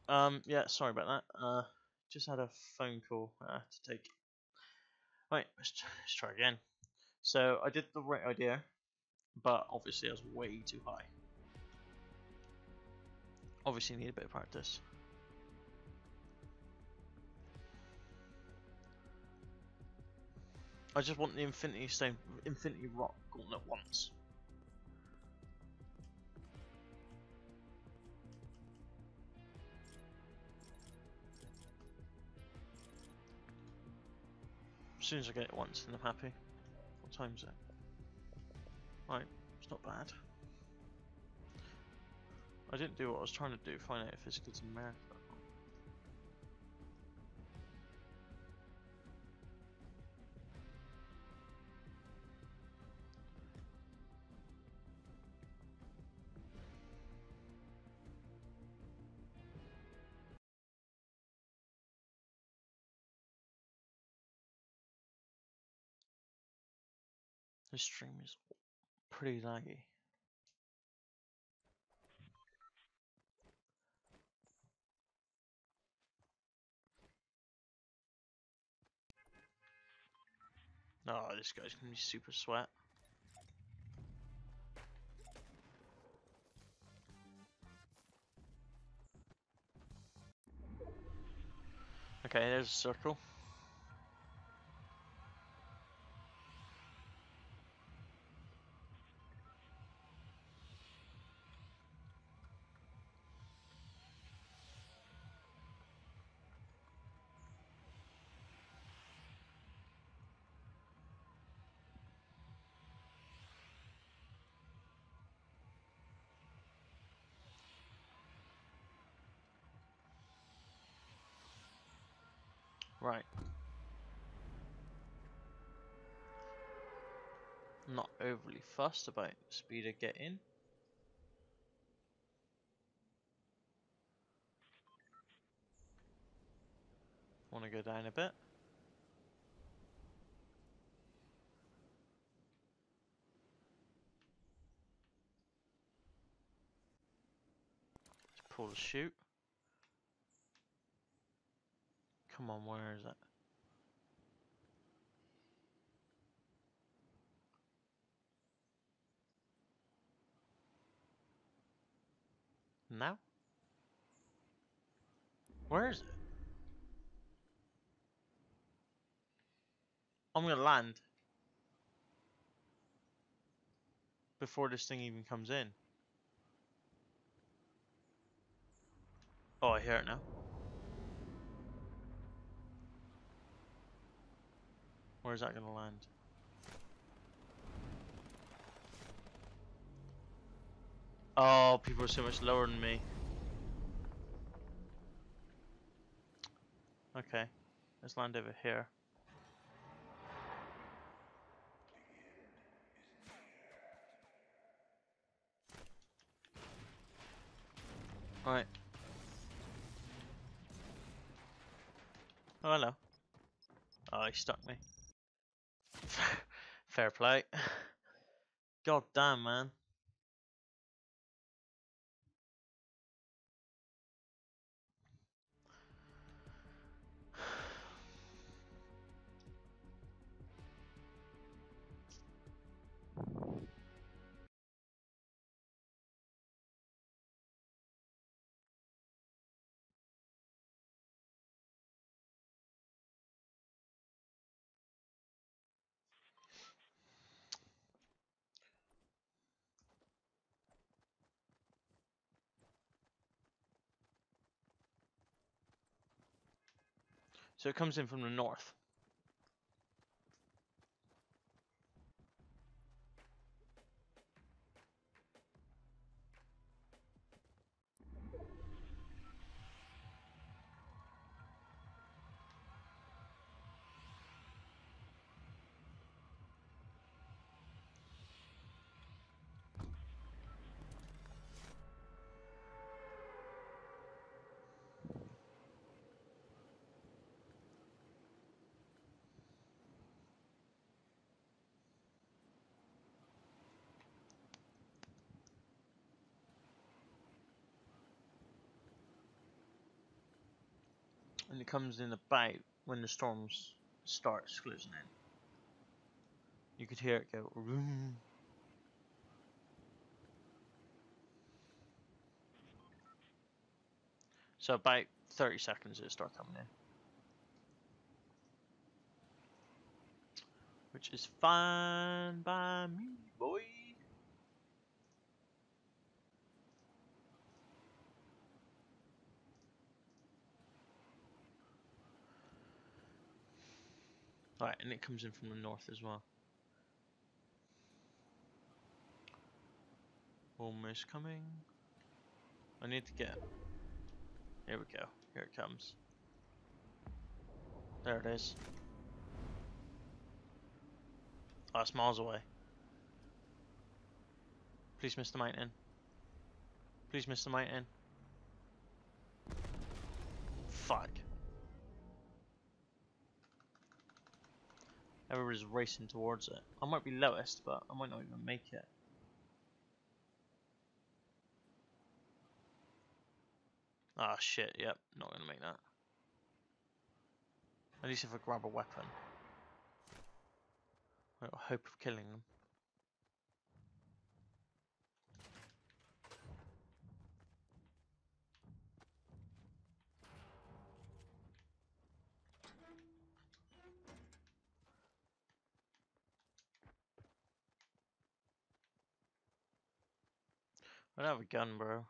Yeah, sorry about that. Just had a phone call to take. Right, let's try again. So I did the right idea, but obviously I was way too high. Obviously need a bit of practice. I just want the Infinity Stone, Infinity Rock Gauntlet once. As soon as I get it once, then I'm happy. What time is it? Right, it's not bad. I didn't do what I was trying to do, find out if this gets in America. This stream is pretty laggy. Oh, this guy's gonna be super sweat. Okay, there's a circle. Right. I'm not overly fussed about the speed I get in. Want to go down a bit. Let's pull the chute. Come on, where is it? Now? Where is it? I'm gonna land before this thing even comes in. Oh, I hear it now. Where is that gonna land? Oh, people are so much lower than me. Okay, let's land over here. Alright. Oh, hello. Oh, he stuck me. Fair play. God damn, man. So it comes in from the north. and it comes in about when the storms starts closing in. You could hear it go. Vroom. So about 30 seconds it'll start coming in. Which is fine by me, boy. Alright, and it comes in from the north as well. Almost coming. I need to get... Here we go. Here it comes. There it is. Oh, it's miles away. Please miss the mountain. Please miss the mountain. Fuck. Everybody's racing towards it. I might be lowest, but I might not even make it. Ah, shit, yep, not gonna make that. At least if I grab a weapon. I got hope of killing them. I don't have a gun, bro.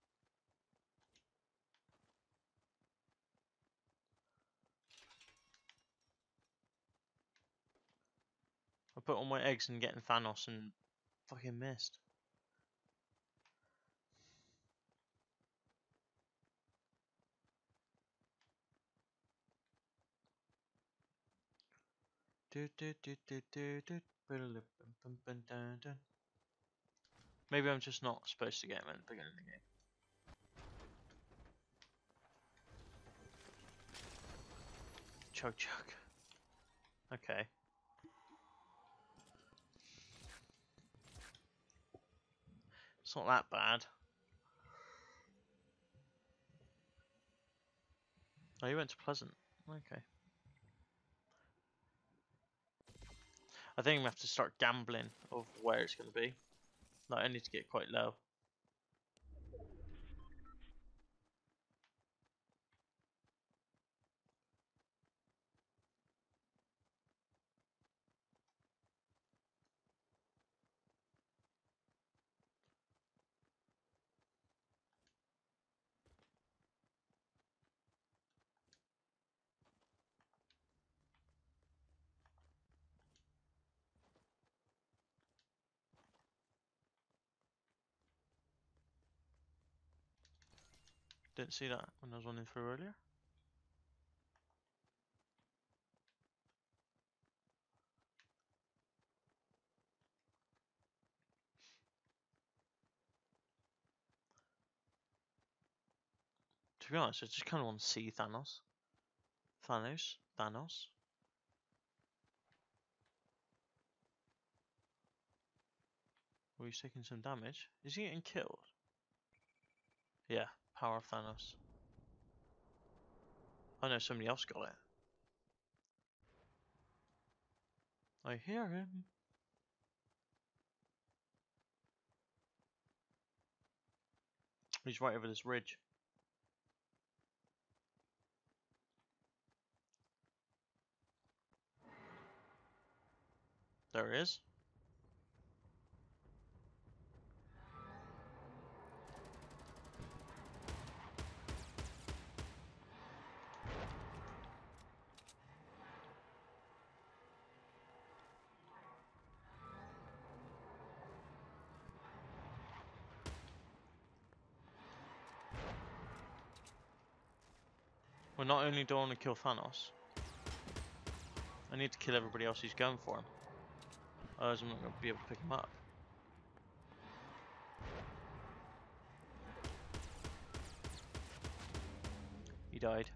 I put all my eggs in getting Thanos and fucking missed. Maybe I'm just not supposed to get him at the beginning of the game. Chug chug. Okay. It's not that bad. Oh, you went to Pleasant. Okay. I think I'm gonna have to start gambling of where it's gonna be. Like, I need to get quite low. Didn't see that when I was running through earlier. To be honest, I just kind of want to see Thanos. Thanos. Oh, he's taking some damage. Is he getting killed? Yeah, power of Thanos. I know somebody else got it. I hear him. He's right over this ridge. There he is. Well, not only do I want to kill Thanos, I need to kill everybody else who's going for him. Otherwise I'm not going to be able to pick him up. He died.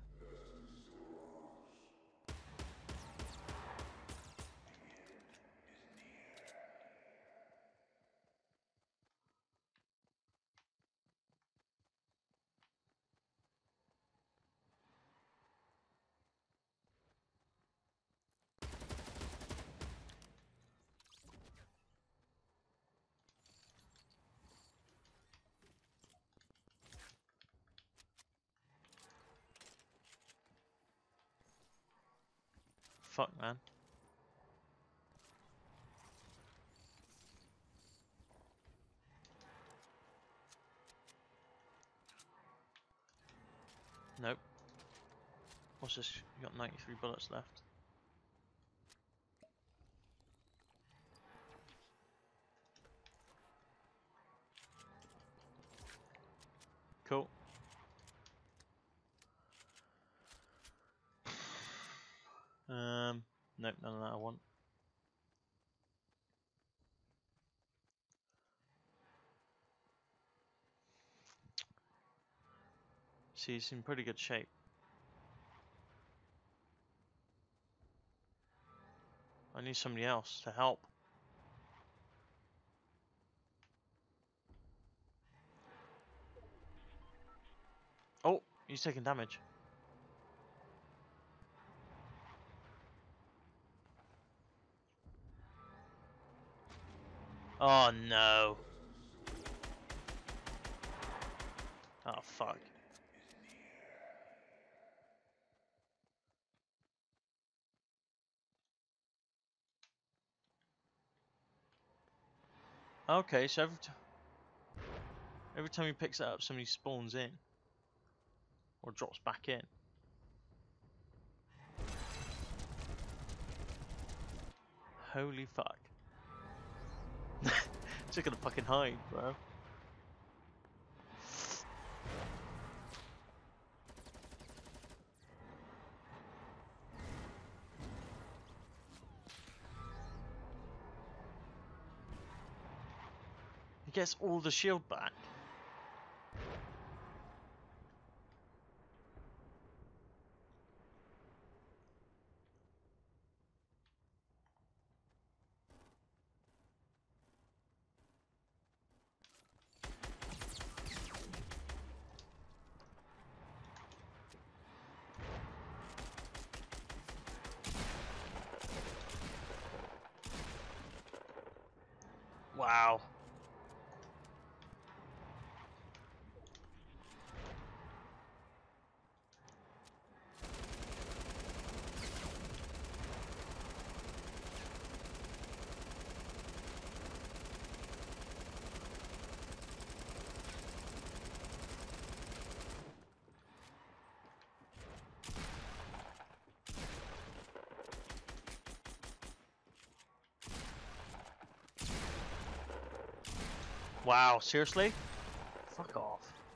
fuck, man? Nope. What's this? You got 93 bullets left. Cool. Nope, none of that I want. See, he's in pretty good shape. I need somebody else to help. Oh, he's taking damage. Oh no. Oh fuck. Okay, so every time he picks it up, somebody spawns in. Or drops back in. Holy fuck. Just gonna fucking hide, bro. He gets all the shield back. Wow. Wow, seriously? Fuck off.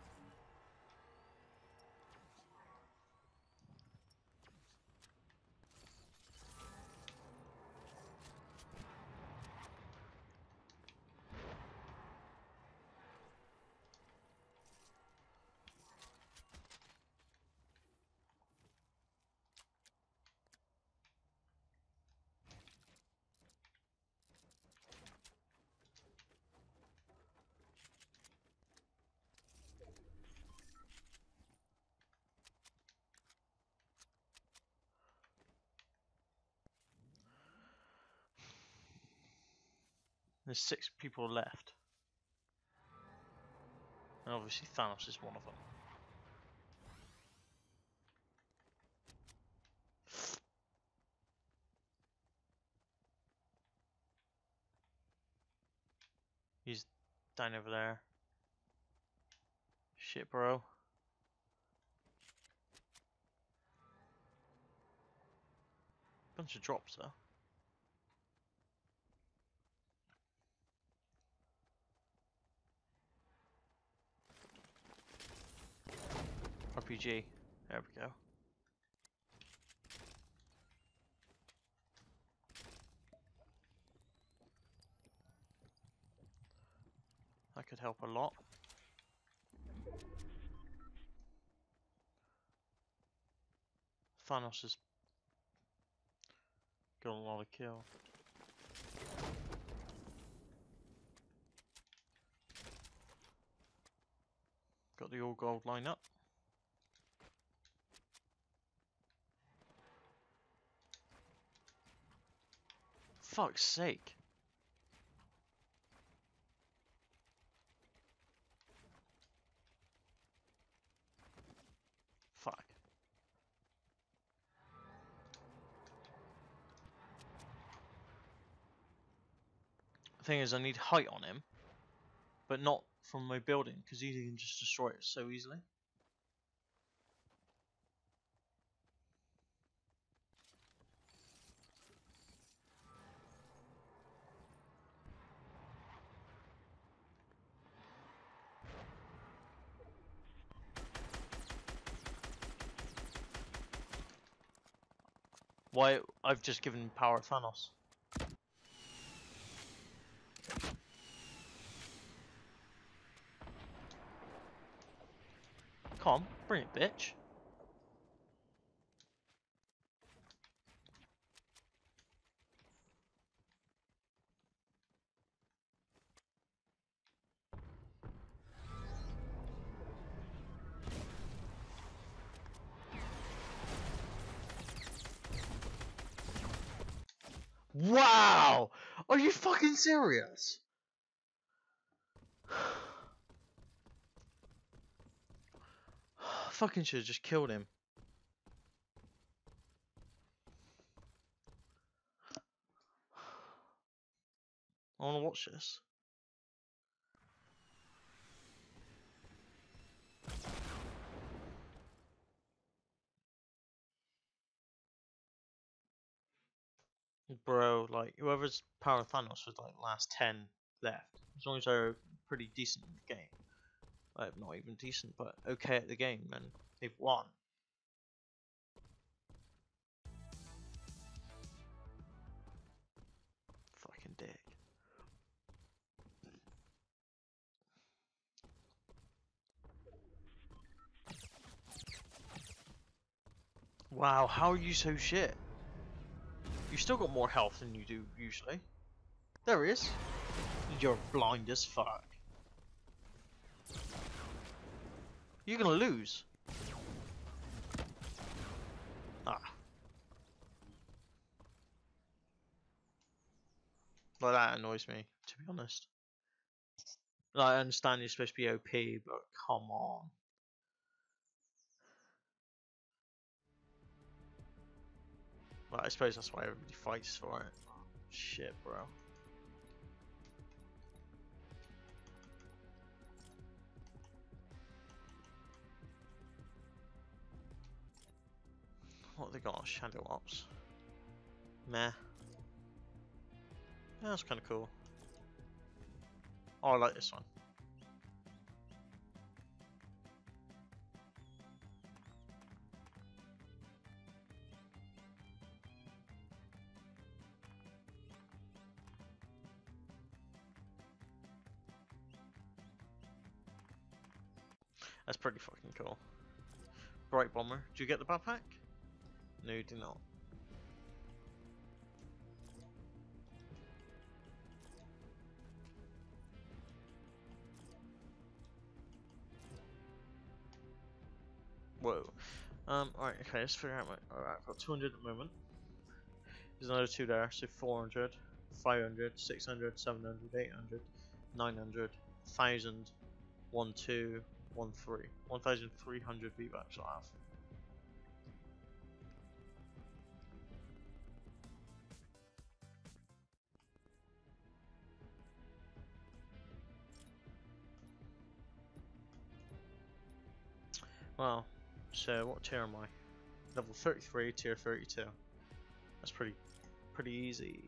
There's 6 people left. And obviously Thanos is one of them. He's down over there. Shit, bro. Bunch of drops though. RPG. There we go. That could help a lot. Thanos has got a lot of kill. Got the all gold line up. Fuck's sake. Fuck. Thing is, I need height on him, but not from my building, because he can just destroy it so easily. Why? I've just given him power of Thanos. Come on, bring it, bitch. Wow! Are you fucking serious? Fucking should have just killed him. I wanna watch this. Bro, like, whoever's power of Thanos was like last 10 left. As long as they're pretty decent in the game. Like, not even decent, but okay at the game, then they've won. Fucking dick. Wow, how are you so shit? You still got more health than you do usually. There he is. You're blind as fuck. You're gonna lose. Ah. Well, that annoys me, to be honest. Like, I understand you're supposed to be OP, but come on. Well, I suppose that's why everybody fights for it. Shit, bro. What have they got? Shadow Ops. Meh. Yeah, that's kind of cool. Oh, I like this one. That's pretty fucking cool. Bright Bomber. Do you get the backpack? No, you do not. Whoa. Alright, okay, let's figure out my. Alright, I've got 200 at the moment. There's another 2 there, so 400, 500, 600, 700, 800, 900, 1000, 1, 2, 1, 3. 1300 V-Bucks I have. Well, so what tier am I? Level 33, tier 32. That's pretty easy.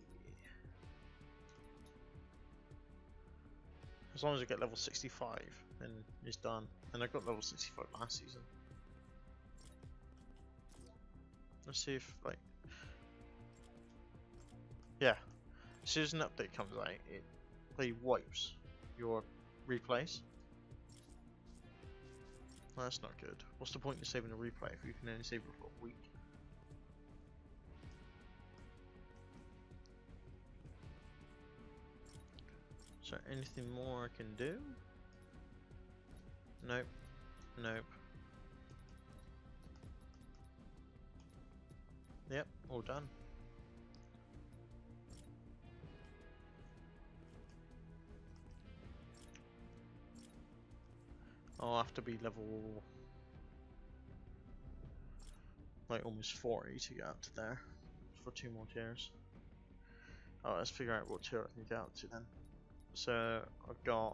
As long as I get level 65, then it's done. And I got level 65 last season. Let's see if, like... Yeah. As soon as an update comes out, it wipes your replays. Well, that's not good. What's the point of saving a replay if you can only save it for a week? Is there anything more I can do? Nope. Nope. Yep, all done. I'll have to be level... like almost 40 to get up to there. For 2 more tiers. Oh, let's figure out what tier I can get up to then. So I've got,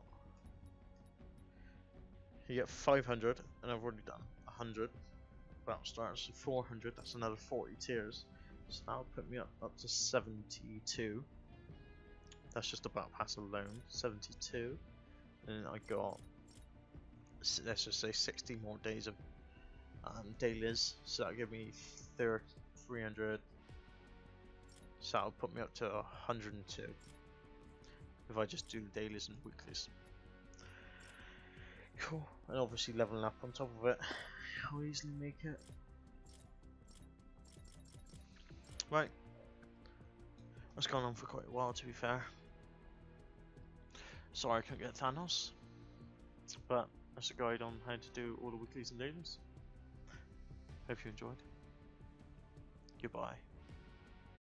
you get 500, and I've already done 100 battle stars. So 400, that's another 40 tiers. So that'll put me up to 72. That's just the battle pass alone, 72. And I got, let's just say 60 more days of dailies, so that'll give me 300. So that'll put me up to 102 if I just do the dailies and weeklies. Cool. And obviously leveling up on top of it. I'll easily make it. Right. That's gone on for quite a while, to be fair. Sorry I couldn't get Thanos, but that's a guide on how to do all the weeklies and dailies. Hope you enjoyed. Goodbye.